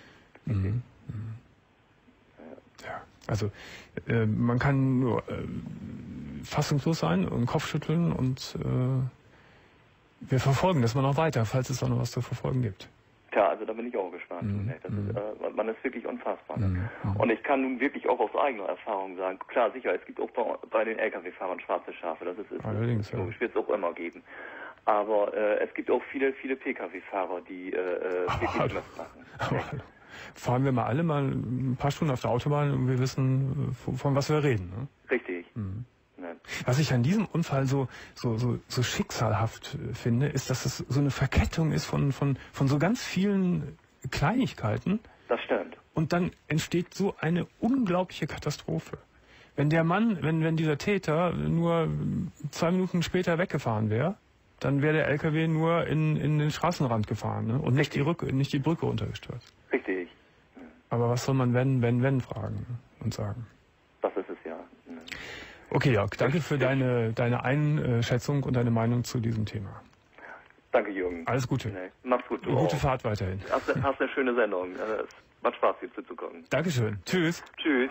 ja, also man kann nur fassungslos sein und Kopfschütteln und wir verfolgen das mal noch weiter, falls es da noch was zu verfolgen gibt.
Tja, also da bin ich auch gespannt. Man ist wirklich unfassbar. Und ich kann nun wirklich auch aus eigener Erfahrung sagen, klar, sicher, es gibt auch bei den Lkw-Fahrern schwarze Schafe, das ist
allerdings,
logisch, wird es auch immer geben. Aber es gibt auch viele Pkw-Fahrer, die wirklich Mist machen.
Aber fahren wir alle mal ein paar Stunden auf der Autobahn und wir wissen, von was wir reden. Ne?
Richtig.
Was ich an diesem Unfall so schicksalhaft finde, ist, dass es so eine Verkettung ist von so ganz vielen Kleinigkeiten.
Das stimmt.
Und dann entsteht so eine unglaubliche Katastrophe. Wenn der Mann, wenn dieser Täter nur 2 Minuten später weggefahren wäre, dann wäre der LKW nur in den Straßenrand gefahren, ne? Und nicht die Brücke runtergestürzt.
Richtig.
Aber was soll man wenn fragen und sagen?
Das ist es ja.
Okay, Jörg, danke für deine Einschätzung und deine Meinung zu diesem Thema.
Danke, Jürgen.
Alles Gute.
Mach's gut.
Gute Fahrt weiterhin.
Hast eine schöne Sendung. Es macht Spaß, hier zuzukommen.
Dankeschön. Tschüss.
Tschüss.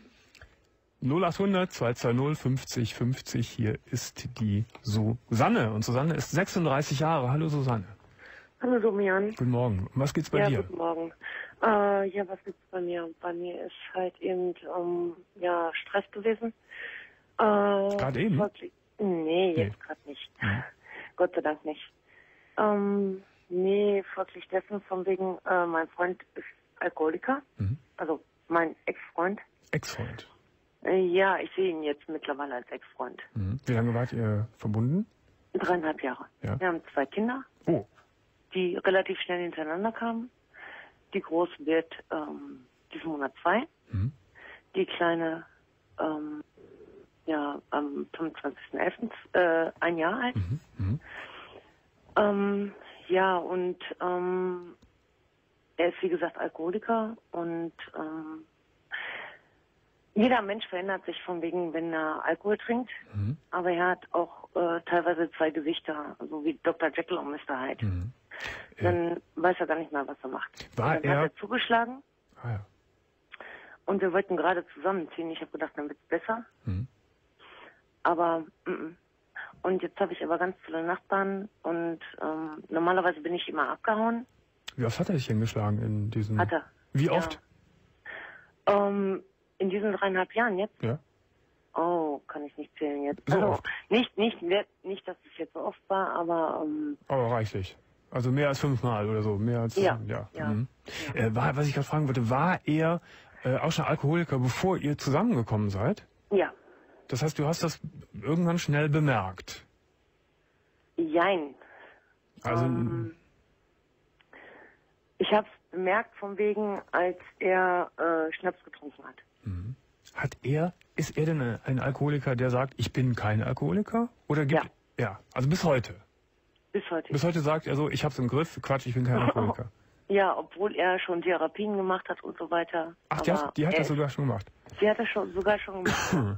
0800 220 50 50. Hier ist die Susanne. Und Susanne ist 36 Jahre. Hallo, Susanne.
Hallo, Domian.
Guten Morgen. Was gibt's bei dir?
Guten Morgen. Was gibt's bei mir? Bei mir ist halt eben Stress gewesen.
Gerade eben?
Nee, jetzt gerade nicht.
Mhm.
Gott sei Dank nicht. Nee, folglich dessen von wegen, mein Freund ist Alkoholiker.
Mhm.
Also mein Ex-Freund.
Ex-Freund.
Ja, ich sehe ihn jetzt mittlerweile als Ex-Freund.
Mhm. Wie lange wart ihr verbunden?
3,5 Jahre.
Ja.
Wir haben 2 Kinder,
Oh.
die relativ schnell hintereinander kamen. Die Große wird diesen Monat 2.
Mhm.
Die Kleine am 25.11. 1 Jahr alt.
Mhm. Mhm.
Ja, und er ist wie gesagt Alkoholiker und jeder Mensch verändert sich von wegen, wenn er Alkohol trinkt.
Mhm.
Aber er hat auch teilweise 2 Gesichter, so wie Dr. Jekyll und Mr. Hyde.
Mhm.
Dann weiß er gar nicht mehr, was er macht.
War
Dann hat er zugeschlagen
Ah ja.
und wir wollten gerade zusammenziehen. Ich habe gedacht, dann wird's besser.
Mhm.
Aber und jetzt habe ich aber ganz viele Nachbarn und normalerweise bin ich immer abgehauen.
Wie oft hat er dich denn geschlagen in diesen...
Hat er.
Wie oft?
Ja. In diesen 3,5 Jahren jetzt?
Ja.
Oh, kann ich nicht zählen jetzt.
So
also,
oft?
Nicht, dass es jetzt so oft war, aber
Aber reichlich. Also mehr als 5-mal oder so. Mehr als...
Ja.
Mhm. Was ich gerade fragen wollte, war er auch schon Alkoholiker, bevor ihr zusammengekommen seid?
ja.
Das heißt, du hast das irgendwann schnell bemerkt.
Jein.
Also...
Ich habe es bemerkt von wegen, als er Schnaps getrunken hat.
Ist er denn ein Alkoholiker, der sagt, ich bin kein Alkoholiker? Oder gibt... Ja, also bis heute.
Bis heute.
Bis heute sagt er so, ich hab's im Griff, Quatsch, ich bin kein Alkoholiker.
Ja, obwohl er schon Therapien gemacht hat und so weiter.
Ach, die hat das sogar schon gemacht?
Die hat das sogar schon gemacht.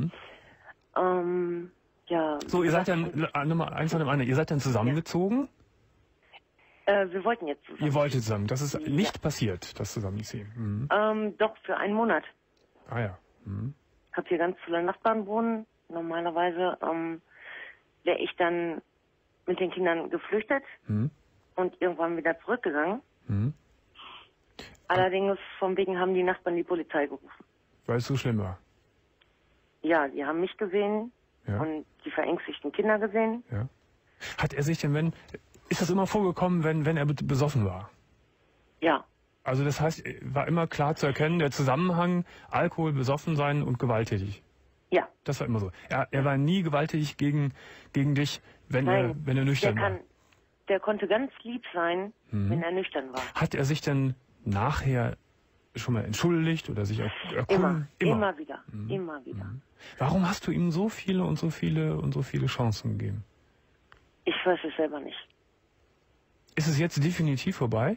Ja.
So, ihr seid dann, Nummer eins von dem anderen, ihr seid dann zusammengezogen?
Wir wollten jetzt zusammen.
Ihr wolltet zusammen. Das ist nicht passiert, das Zusammenziehen. Mhm.
Doch, für 1 Monat.
Ah ja. Mhm.
Hab hier ganz viele Nachbarn wohnen. Normalerweise wäre ich dann mit den Kindern geflüchtet und irgendwann wieder zurückgegangen.
Mhm.
Allerdings von wegen haben die Nachbarn die Polizei gerufen.
Weil es so schlimm war.
Ja, die haben mich gesehen und die verängstigten Kinder gesehen.
Ja. Hat er sich denn, ist das immer vorgekommen, wenn er besoffen war?
Ja.
Also das heißt, war immer klar zu erkennen, der Zusammenhang Alkohol, besoffen sein und gewalttätig.
Ja.
Das war immer so. Er war nie gewalttätig gegen dich, wenn er nüchtern war.
Der konnte ganz lieb sein, wenn er nüchtern war.
Hat er sich denn nachher schon mal entschuldigt oder sich erkundigt?
Immer wieder. Immer wieder.
Warum hast du ihm so viele Chancen gegeben?
Ich weiß es selber nicht.
Ist es jetzt definitiv vorbei?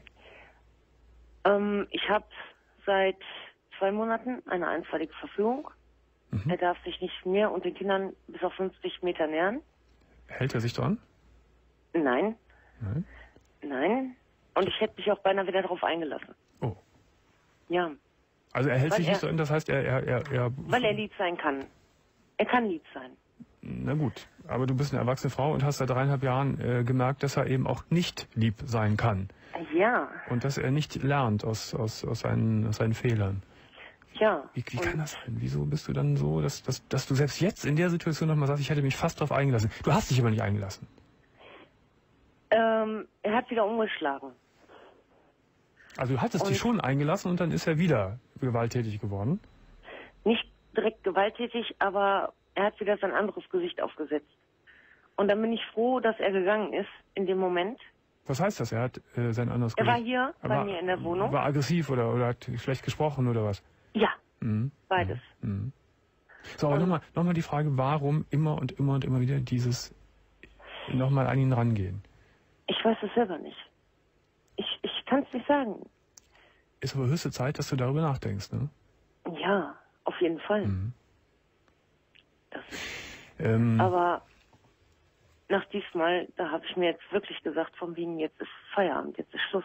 Ich habe seit 2 Monaten eine einstweilige Verfügung. Er darf sich nicht mehr und den Kindern bis auf 50 Meter nähern.
Hält er sich dran?
Nein.
Nein.
Nein. Und ich hätte mich auch beinahe wieder darauf eingelassen.
Oh.
Ja.
Also er hält sich nicht dran, das heißt, er...
Weil er lieb sein kann. Er kann lieb sein.
Na gut, aber du bist eine erwachsene Frau und hast seit 3,5 Jahren gemerkt, dass er eben auch nicht lieb sein kann.
Ja.
Und dass er nicht lernt aus seinen Fehlern.
Ja.
Wie kann das sein? Wieso bist du dann so, dass du selbst jetzt in der Situation nochmal sagst, ich hätte mich fast drauf eingelassen. Du hast dich aber nicht eingelassen.
Er hat wieder umgeschlagen.
Also du hattest dich schon eingelassen und dann ist er wieder gewalttätig geworden?
Nicht direkt gewalttätig, aber er hat wieder sein anderes Gesicht aufgesetzt. Und dann bin ich froh, dass er gegangen ist in dem Moment.
Was heißt das? Er hat sein anderes
Er
Gesicht...
war hier bei mir in der Wohnung.
War aggressiv oder hat schlecht gesprochen oder was?
Ja, beides.
So, aber nochmal die Frage, warum immer und immer wieder dieses nochmal an ihn rangehen?
Ich weiß es selber nicht. Ich kann es nicht sagen.
Ist aber höchste Zeit, dass du darüber nachdenkst, ne?
Ja, auf jeden Fall. Aber nach diesmal, da habe ich mir jetzt wirklich gesagt, von wegen, jetzt ist Feierabend, jetzt ist Schluss.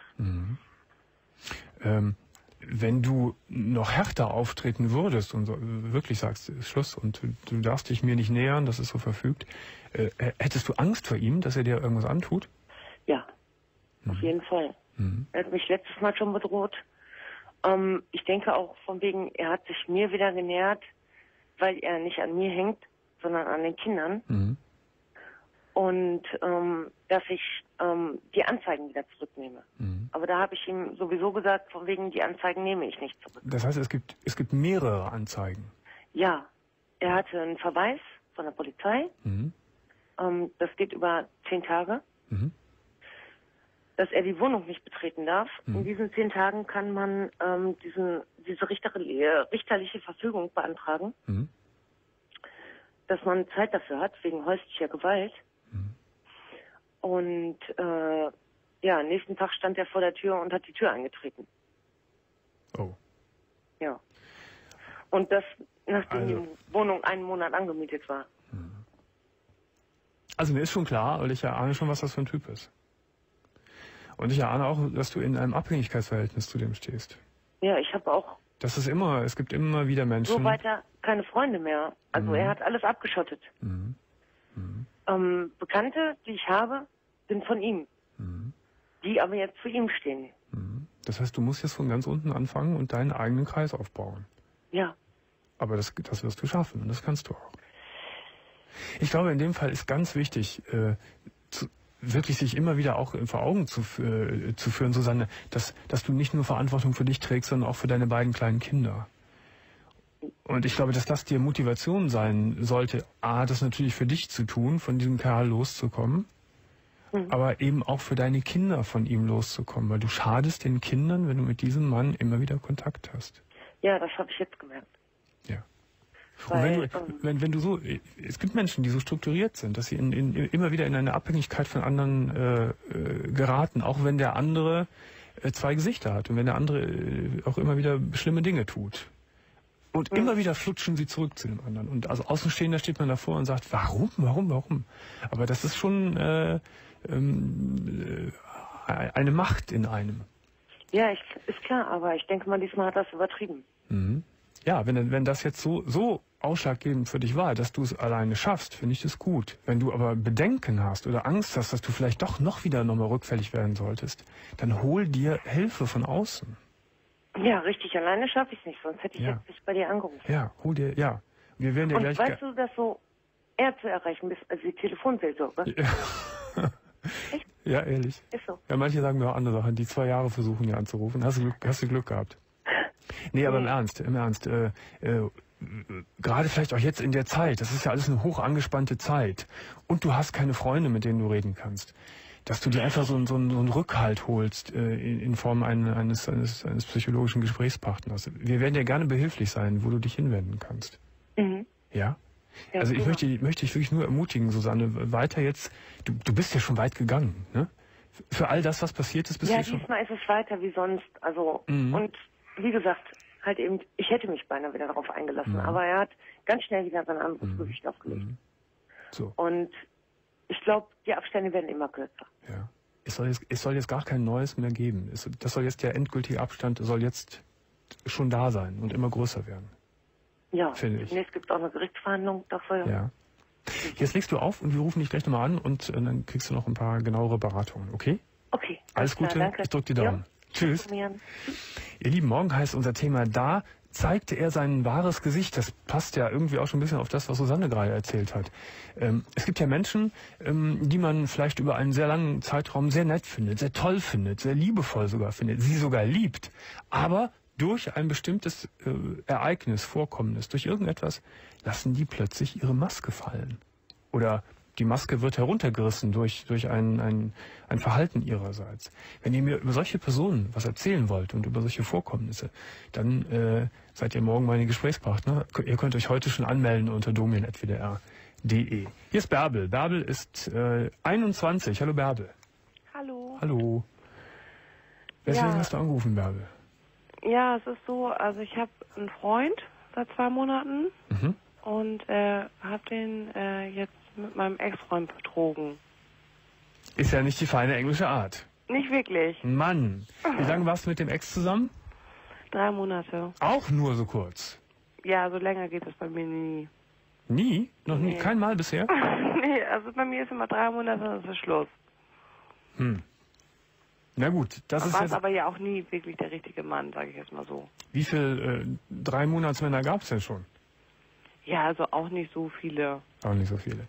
Wenn du noch härter auftreten würdest und so, wirklich sagst, ist Schluss und du darfst dich mir nicht nähern, das ist so verfügt, hättest du Angst vor ihm, dass er dir irgendwas antut?
Ja, auf jeden Fall. Er hat mich letztes Mal schon bedroht. Ich denke auch von wegen, er hat sich mir wieder genähert, weil er nicht an mir hängt, sondern an den Kindern. Und dass ich die Anzeigen wieder zurücknehme. Aber da habe ich ihm sowieso gesagt, von wegen die Anzeigen nehme ich nicht zurück.
Das heißt, es gibt mehrere Anzeigen?
Ja, er hatte einen Verweis von der Polizei. Das geht über 10 Tage. Dass er die Wohnung nicht betreten darf. In diesen 10 Tagen kann man diese richterliche Verfügung beantragen, dass man Zeit dafür hat, wegen häuslicher Gewalt. Und am nächsten Tag stand er vor der Tür und hat die Tür eingetreten.
Oh.
Ja. Und das, nachdem die Wohnung einen Monat angemietet war.
Also mir ist schon klar, weil ich ahne schon, was das für ein Typ ist. Und ich ahne auch, dass du in einem Abhängigkeitsverhältnis zu dem stehst.
Ja, ich habe auch...
Es gibt immer wieder Menschen...
So weiter keine Freunde mehr. Also er hat alles abgeschottet. Bekannte, die ich habe, sind von ihm. Die aber jetzt zu ihm stehen.
Das heißt, du musst jetzt von ganz unten anfangen und deinen eigenen Kreis aufbauen.
Ja.
Aber das wirst du schaffen und das kannst du auch. Ich glaube, in dem Fall ist ganz wichtig, wirklich sich immer wieder auch vor Augen zu führen, Susanne, dass du nicht nur Verantwortung für dich trägst, sondern auch für deine beiden kleinen Kinder. Und ich glaube, dass das dir Motivation sein sollte, das natürlich für dich zu tun, von diesem Kerl loszukommen, aber eben auch für deine Kinder von ihm loszukommen, weil du schadest den Kindern, wenn du mit diesem Mann immer wieder Kontakt hast.
Ja, das habe ich jetzt gemerkt.
Ja. Weil, und wenn du so, es gibt Menschen, die so strukturiert sind, dass sie immer wieder in eine Abhängigkeit von anderen geraten, auch wenn der andere 2 Gesichter hat und wenn der andere auch immer wieder schlimme Dinge tut. Und immer wieder flutschen sie zurück zu dem anderen. Und als Außenstehender steht man davor und sagt, warum? Aber das ist schon eine Macht in einem.
Ja, ist klar, aber ich denke mal, diesmal hat das übertrieben.
Ja, wenn das jetzt so ausschlaggebend für dich war, dass du es alleine schaffst, finde ich das gut. Wenn du aber Bedenken hast oder Angst hast, dass du vielleicht doch noch mal rückfällig werden solltest, dann hol dir Hilfe von außen.
Ja, richtig, alleine schaffe ich es nicht, sonst hätte ich jetzt nicht bei dir angerufen.
Ja, hol dir, ja. Wir werden dir
und
gleich...
weißt du, dass so eher zu erreichen bist, also die Telefonseelsorge?
Ja.
Echt?
Ja, ehrlich.
Ist so.
Ja, manche sagen mir auch andere Sachen, die 2 Jahre versuchen, dir anzurufen. Hast du Glück gehabt. Nee, aber im Ernst, gerade vielleicht auch jetzt in der Zeit, das ist ja alles eine hoch angespannte Zeit und du hast keine Freunde, mit denen du reden kannst, dass du dir einfach so einen Rückhalt holst in Form eines psychologischen Gesprächspartners. Wir werden dir gerne behilflich sein, wo du dich hinwenden kannst. Ja? Also ich möchte dich wirklich nur ermutigen, Susanne, weiter jetzt, du bist ja schon weit gegangen, ne? Für all das, was passiert ist, bist du schon... Ja,
diesmal ist es weiter wie sonst, also, und wie gesagt, halt eben, ich hätte mich beinahe wieder darauf eingelassen, aber er hat ganz schnell wieder sein anderes Gewicht aufgelegt.
So.
Und ich glaube, die Abstände werden immer kürzer.
Ja. Es soll jetzt gar kein Neues mehr geben. Das soll jetzt der endgültige Abstand, soll jetzt schon da sein und immer größer werden.
Ja,
finde ich.
Demnächst gibt es auch eine Gerichtsverhandlung dafür.
Ja. Jetzt legst du auf und wir rufen dich gleich nochmal an und dann kriegst du noch ein paar genauere Beratungen, okay?
Okay.
Alles Gute,
danke.
ich drück die Daumen.
Ja.
Tschüss. Ihr Lieben, morgen heißt unser Thema Da zeigte er sein wahres Gesicht. Das passt ja irgendwie auch schon ein bisschen auf das, was Susanne gerade erzählt hat. Es gibt ja Menschen, die man vielleicht über einen sehr langen Zeitraum sehr nett findet, sehr toll findet, sehr liebevoll sogar findet, sie sogar liebt. Aber durch ein bestimmtes Ereignis, Vorkommnis, durch irgendetwas, lassen die plötzlich ihre Maske fallen. Oder die Maske wird heruntergerissen durch ein Verhalten ihrerseits. Wenn ihr mir über solche Personen was erzählen wollt und über solche Vorkommnisse, dann seid ihr morgen meine Gesprächspartner. Ihr könnt euch heute schon anmelden unter domian@wdr.de. Hier ist Bärbel. Bärbel ist 21. Hallo Bärbel.
Hallo.
Hallo. Weswegen hast du angerufen, Bärbel?
Ja, es ist so, also ich habe einen Freund seit 2 Monaten und habe den jetzt mit meinem Ex-Freund betrogen.
Ist ja nicht die feine englische Art.
Nicht wirklich.
Mann. Wie lange warst du mit dem Ex zusammen?
3 Monate.
Auch nur so kurz?
Ja, so länger geht es bei mir nie.
Nie? Noch nie? Kein Mal bisher?
Nee, also bei mir ist immer 3 Monate und das ist Schluss.
Na gut, das ist
jetzt...
jetzt...
aber ja auch nie wirklich der richtige Mann, sage ich jetzt mal so.
Wie viel 3-Monatsmänner gab es denn schon?
Ja, also auch nicht so viele.
Auch nicht so viele.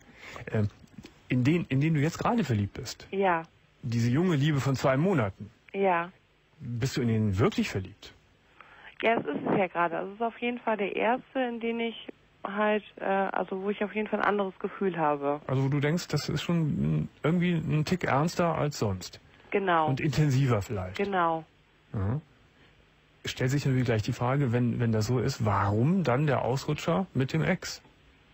In den du jetzt gerade verliebt bist?
Ja.
Diese junge Liebe von 2 Monaten?
Ja.
Bist du in den wirklich verliebt?
Ja, es ist es ja gerade. Also es ist auf jeden Fall der erste, in den ich halt, wo ich auf jeden Fall ein anderes Gefühl habe.
Also wo du denkst, das ist schon irgendwie ein Tick ernster als sonst.
Genau.
Und intensiver vielleicht.
Genau.
Ja. Stellt sich natürlich gleich die Frage, wenn das so ist, warum dann der Ausrutscher mit dem Ex?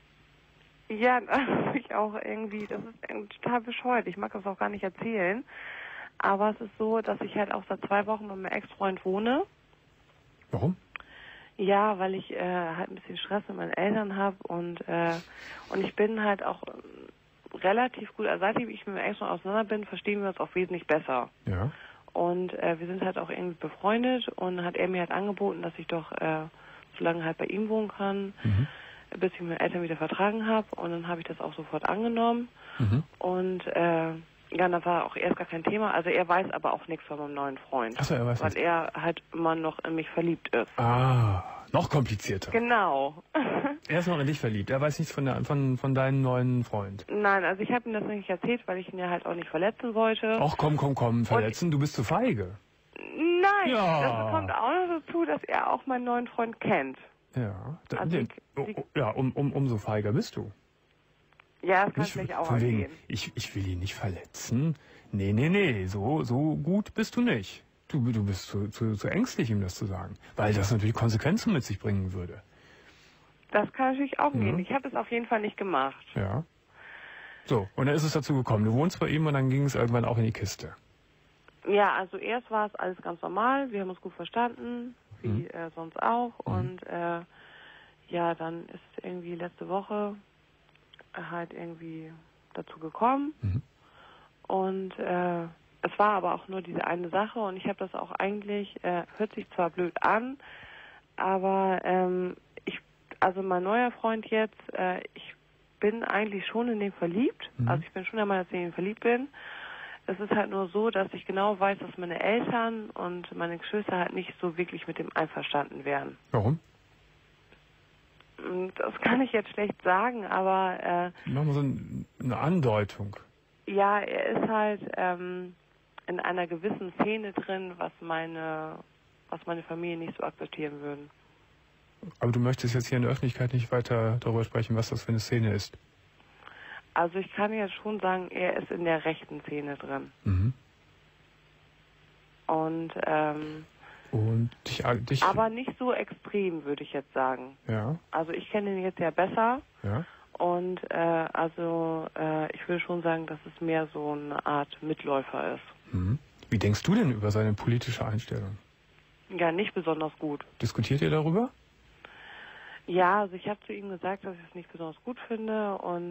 Ja, ich auch irgendwie, das ist total bescheuert. Ich mag das auch gar nicht erzählen. Aber es ist so, dass ich halt auch seit 2 Wochen mit meinem Ex-Freund wohne.
Warum?
Ja, weil ich halt ein bisschen Stress mit meinen Eltern habe und ich bin halt auch relativ gut, also seitdem ich mit meinem Ex-Freund auseinander bin, verstehen wir uns auch wesentlich besser.
Ja.
Und wir sind halt auch irgendwie befreundet und hat er mir halt angeboten, dass ich doch so lange halt bei ihm wohnen kann, bis ich meine Eltern wieder vertragen habe. Und dann habe ich das auch sofort angenommen. Und dann war auch erst gar kein Thema. Also er weiß aber auch nichts von meinem neuen Freund.
Ach so, er weiß
weil
nichts.
er halt immer noch in mich verliebt ist.
Ah, noch komplizierter.
Genau.
Er ist noch in dich verliebt. Er weiß nichts von deinem neuen Freund.
Nein, also ich habe ihm das nicht erzählt, weil ich ihn ja halt auch nicht verletzen wollte.
Ach komm, verletzen, du bist zu feige.
Nein,
Ja.
das kommt auch noch dazu, dass er auch meinen neuen Freund kennt.
Ja,
Also
umso feiger bist du.
Ja, das kann
Nicht,
vielleicht auch
von wegen,
angehen.
ich will ihn nicht verletzen. Nee, so gut bist du nicht. Du bist zu ängstlich, ihm das zu sagen. Weil das natürlich Konsequenzen mit sich bringen würde.
Das kann natürlich auch gehen. Ich habe es auf jeden Fall nicht gemacht.
Ja. So, und dann ist es dazu gekommen. Du wohnst bei ihm und dann ging es irgendwann auch in die Kiste.
Ja, also erst war es alles ganz normal. Wir haben uns gut verstanden, wie sonst auch. Und dann ist es irgendwie letzte Woche halt irgendwie dazu gekommen. Und es war aber auch nur diese eine Sache und ich habe das auch eigentlich, hört sich zwar blöd an, aber also mein neuer Freund jetzt, ich bin eigentlich schon in den verliebt. Also ich bin schon einmal, dass ich in den verliebt bin. Es ist halt nur so, dass ich genau weiß, dass meine Eltern und meine Geschwister halt nicht so wirklich mit dem einverstanden wären.
Warum?
Das kann ich jetzt schlecht sagen, aber
Machen wir so eine Andeutung.
ja, er ist halt in einer gewissen Szene drin, was meine Familie nicht so akzeptieren würden.
Aber du möchtest jetzt hier in der Öffentlichkeit nicht weiter darüber sprechen, was das für eine Szene ist.
Also ich kann jetzt schon sagen, er ist in der rechten Szene drin. Und
dich
aber nicht so extrem, würde ich jetzt sagen.
Ja.
Also ich kenne ihn jetzt ja besser.
Ja.
Und ich würde schon sagen, dass es mehr so eine Art Mitläufer ist.
Wie denkst du denn über seine politische Einstellung?
Ja, nicht besonders gut.
Diskutiert ihr darüber?
Ja, also ich habe zu ihm gesagt, dass ich es nicht besonders gut finde und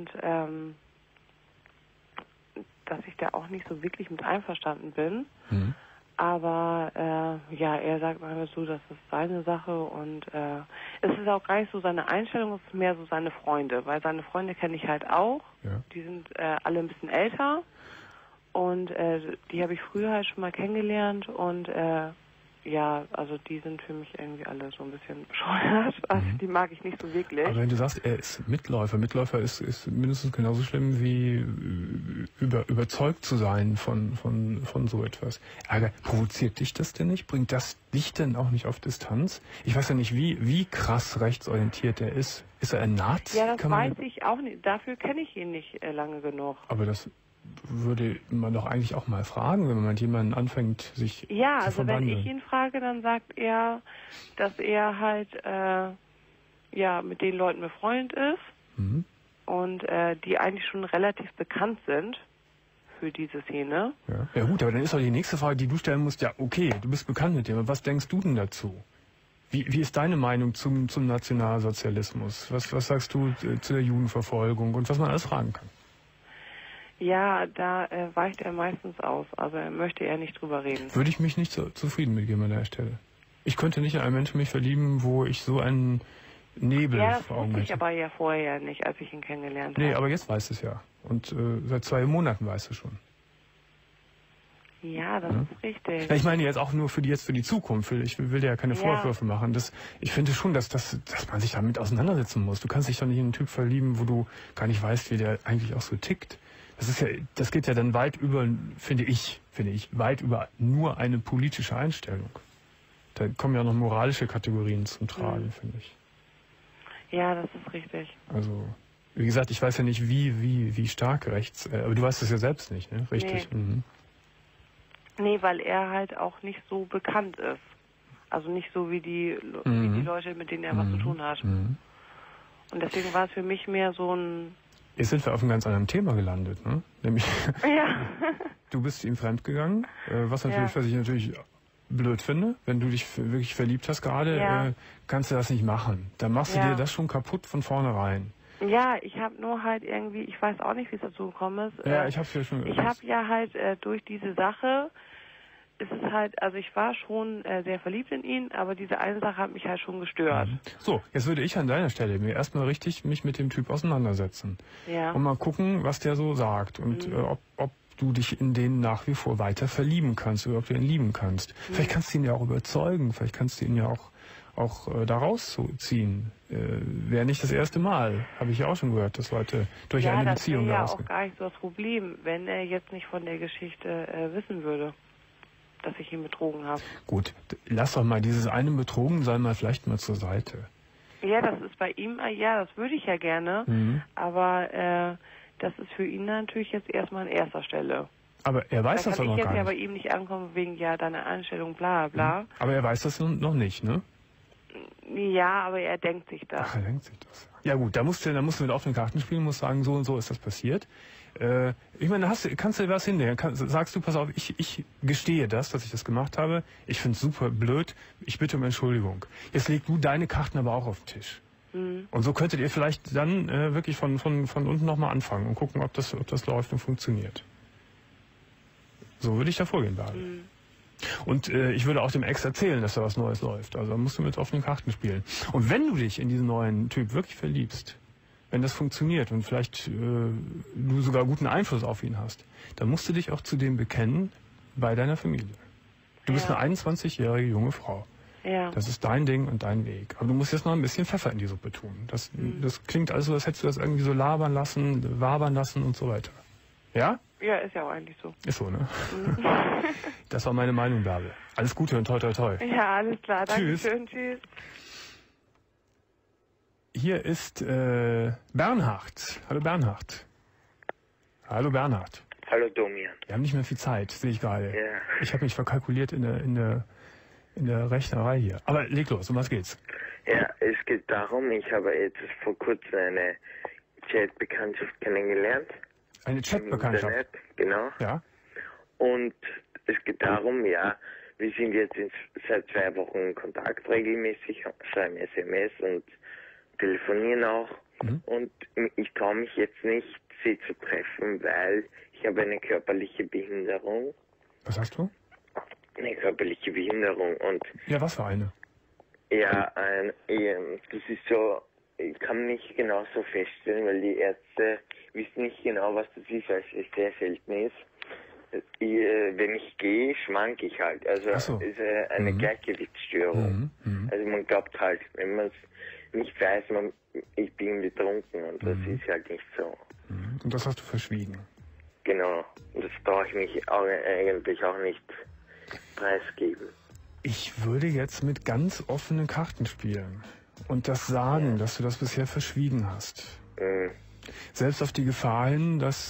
dass ich da auch nicht so wirklich mit einverstanden bin. Aber er sagt einfach so, das ist seine Sache und es ist auch gar nicht so seine Einstellung, es ist mehr so seine Freunde, weil seine Freunde kenne ich halt auch.
Ja.
Die sind alle ein bisschen älter und die habe ich früher halt schon mal kennengelernt und also die sind für mich irgendwie alle so ein bisschen bescheuert. Also die mag ich nicht so wirklich.
Aber wenn du sagst, er ist Mitläufer, Mitläufer ist mindestens genauso schlimm wie überzeugt zu sein von so etwas. Ärger, provoziert dich das denn nicht? Bringt das dich denn auch nicht auf Distanz? Ich weiß ja nicht, wie krass rechtsorientiert er ist. Ist er ein Nazi?
Ja, das weiß ich auch nicht. Dafür kenne ich ihn nicht lange genug.
Aber das würde man doch eigentlich auch mal fragen, wenn man mit jemandem anfängt, sich zu
also wenn
verwandeln.
ich ihn frage, dann sagt er, dass er halt mit den Leuten befreundet ist und die eigentlich schon relativ bekannt sind für diese Szene.
Ja gut, aber dann ist doch die nächste Frage, die du stellen musst, ja okay, du bist bekannt mit dem, aber was denkst du denn dazu? Wie ist deine Meinung zum Nationalsozialismus? Was sagst du zu der Judenverfolgung und was man alles fragen kann?
Ja, da weicht er meistens aus. Also er möchte eher nicht drüber reden.
Würde ich mich nicht so zufrieden mitgeben an der Stelle. Ich könnte nicht in einen Menschen mich verlieben, wo ich so einen Nebel vor Augen
wusste
hätte.
ich aber ja vorher nicht, als ich ihn kennengelernt habe.
Nee, aber jetzt weißt du es ja. Und seit 2 Monaten weißt du schon.
Ja, das ist richtig.
Ja, ich meine jetzt auch nur für die Zukunft. Ich will dir ja keine Vorwürfe machen. Ich finde schon, dass man sich damit auseinandersetzen muss. Du kannst dich doch nicht in einen Typ verlieben, wo du gar nicht weißt, wie der eigentlich auch so tickt. Das geht ja dann weit über, finde ich, weit über nur eine politische Einstellung. Da kommen ja noch moralische Kategorien zum Tragen, finde ich.
Ja, das ist richtig.
Also, wie gesagt, ich weiß ja nicht, wie stark rechts, aber du weißt es ja selbst nicht, ne? Richtig.
Nee.
Mhm.
Nee, weil er halt auch nicht so bekannt ist. Also nicht so wie die Leute, mit denen er was zu tun hat. Und deswegen war es für mich mehr so ein...
Jetzt sind wir auf einem ganz anderen Thema gelandet, ne? Nämlich, du bist ihm fremdgegangen, was ich natürlich blöd finde. Wenn du dich wirklich verliebt hast gerade, kannst du das nicht machen. Dann machst du dir das schon kaputt von vornherein.
Ja, ich habe nur halt irgendwie, ich weiß auch nicht, wie es dazu gekommen ist.
Ja, ich hab's ja schon.
Ich habe ja halt durch diese Sache, ist es halt, also ich war schon sehr verliebt in ihn, aber diese eine Sache hat mich halt schon gestört.
So, jetzt würde ich an deiner Stelle mir erstmal richtig mich mit dem Typ auseinandersetzen.
Ja.
Und mal gucken, was der so sagt und ob du dich in den nach wie vor weiter verlieben kannst oder ob du ihn lieben kannst. Vielleicht kannst du ihn ja auch überzeugen, vielleicht kannst du ihn ja auch da rausziehen. Wäre nicht das erste Mal, habe ich ja auch schon gehört, dass Leute durch eine Beziehung
das wäre ja
rausgehen.
auch gar nicht so das Problem, wenn er jetzt nicht von der Geschichte wissen würde, dass ich ihn betrogen habe.
Gut, lass doch mal dieses eine Betrogensein mal vielleicht mal zur Seite.
Ja, das ist bei ihm, das würde ich ja gerne, aber das ist für ihn natürlich jetzt erstmal an erster Stelle.
Aber er weiß das doch noch gar nicht.
Da kann ich jetzt ja bei ihm nicht ankommen wegen deiner Einstellung, bla bla.
Aber er weiß das noch nicht, ne?
Ja, aber er denkt sich das.
Ach, er denkt sich das. Ja gut, da musst du mit offenen Karten spielen, musst sagen, so und so ist das passiert. Ich meine, kannst du was hinlegen? Sagst du, pass auf, ich gestehe das, dass ich das gemacht habe. Ich finde es super blöd. Ich bitte um Entschuldigung. Jetzt leg du deine Karten aber auch auf den Tisch. Und so könntet ihr vielleicht dann wirklich von unten nochmal anfangen und gucken, ob das läuft und funktioniert. So würde ich da vorgehen, Barbie. Und ich würde auch dem Ex erzählen, dass da was Neues läuft. Also da musst du mit offenen Karten spielen. Und wenn du dich in diesen neuen Typ wirklich verliebst, wenn das funktioniert und vielleicht du sogar guten Einfluss auf ihn hast, dann musst du dich auch zu dem bekennen bei deiner Familie. Du bist eine 21-jährige junge Frau.
Ja.
Das ist dein Ding und dein Weg. Aber du musst jetzt noch ein bisschen Pfeffer in die Suppe tun. Das klingt also, als hättest du das irgendwie so wabern lassen und so weiter. Ja?
Ja, ist ja auch eigentlich so.
Ist so, ne? Das war meine Meinung, Bärbel. Alles Gute und toi toi toi.
Ja, alles klar.
Tschüss.
Dankeschön. Tschüss.
Hier ist Bernhard. Hallo Bernhard. Hallo Bernhard.
Hallo Domian.
Wir haben nicht mehr viel Zeit, sehe ich gerade.
Ja.
Ich habe mich verkalkuliert in der Rechnerei hier. Aber leg los, um was geht's?
Ja, es geht darum, ich habe jetzt vor kurzem eine Chat-Bekanntschaft kennengelernt.
Eine Chat-Bekanntschaft?
Internet, genau.
Ja.
Und es geht darum, wir sind jetzt seit 2 Wochen in Kontakt regelmäßig, schreiben SMS und telefonieren auch. Und ich traue mich jetzt nicht, sie zu treffen, weil ich habe eine körperliche Behinderung.
Was hast du?
Eine körperliche Behinderung und...
Ja, was für eine?
Ja, das ist so, ich kann nicht genau so feststellen, weil die Ärzte wissen nicht genau, was das ist, weil es sehr selten ist. Wenn ich gehe, schwank ich halt. Also es ist eine Gleichgewichtsstörung. Also man glaubt halt, wenn man es nicht weiß, ich bin betrunken und das ist halt nicht so.
Und das hast du verschwiegen?
Genau. Und das traue ich mich eigentlich auch nicht preisgeben.
Ich würde jetzt mit ganz offenen Karten spielen und das sagen, dass du das bisher verschwiegen hast. Selbst auf die Gefahr hin, dass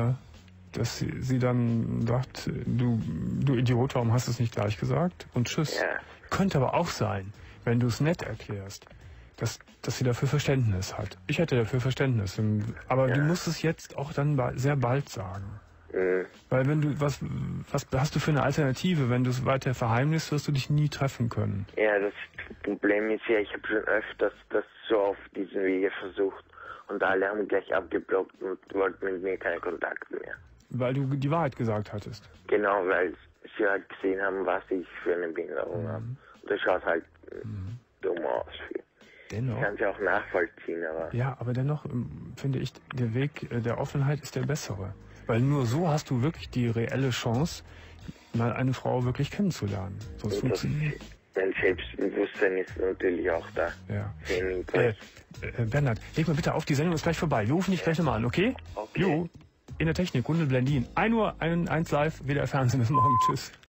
sie dann sagt, du Idiot, warum hast du es nicht gleich gesagt? Und tschüss.
Ja.
Könnte aber auch sein, wenn du es nett erklärst, dass sie dafür Verständnis hat. Ich hätte dafür Verständnis, aber du musst es jetzt auch dann sehr bald sagen. Weil wenn du, was hast du für eine Alternative? Wenn du es weiter verheimlichst, wirst du dich nie treffen können.
Ja, das Problem ist ja, ich habe schon öfters das so auf diesem Wege versucht und alle haben gleich abgeblockt und wollten mit mir keine Kontakte mehr.
Weil du die Wahrheit gesagt hattest?
Genau, weil sie halt gesehen haben, was ich für eine Behinderung habe. Und das schaut halt dumm aus.
Dennoch.
Ich kann sie auch nachvollziehen, aber...
Ja, aber dennoch finde ich, der Weg der Offenheit ist der bessere. Weil nur so hast du wirklich die reelle Chance, mal eine Frau wirklich kennenzulernen. Sonst funktioniert.
Mein Selbstbewusstsein ist natürlich auch da.
Ja. Bernhard, leg mal bitte auf, die Sendung ist gleich vorbei. Wir rufen dich gleich nochmal an, okay?
Okay.
Jo. In der Technik, Gundel Blendin. 1 Uhr, 1 live, WDR Fernsehen. Bis morgen. Tschüss.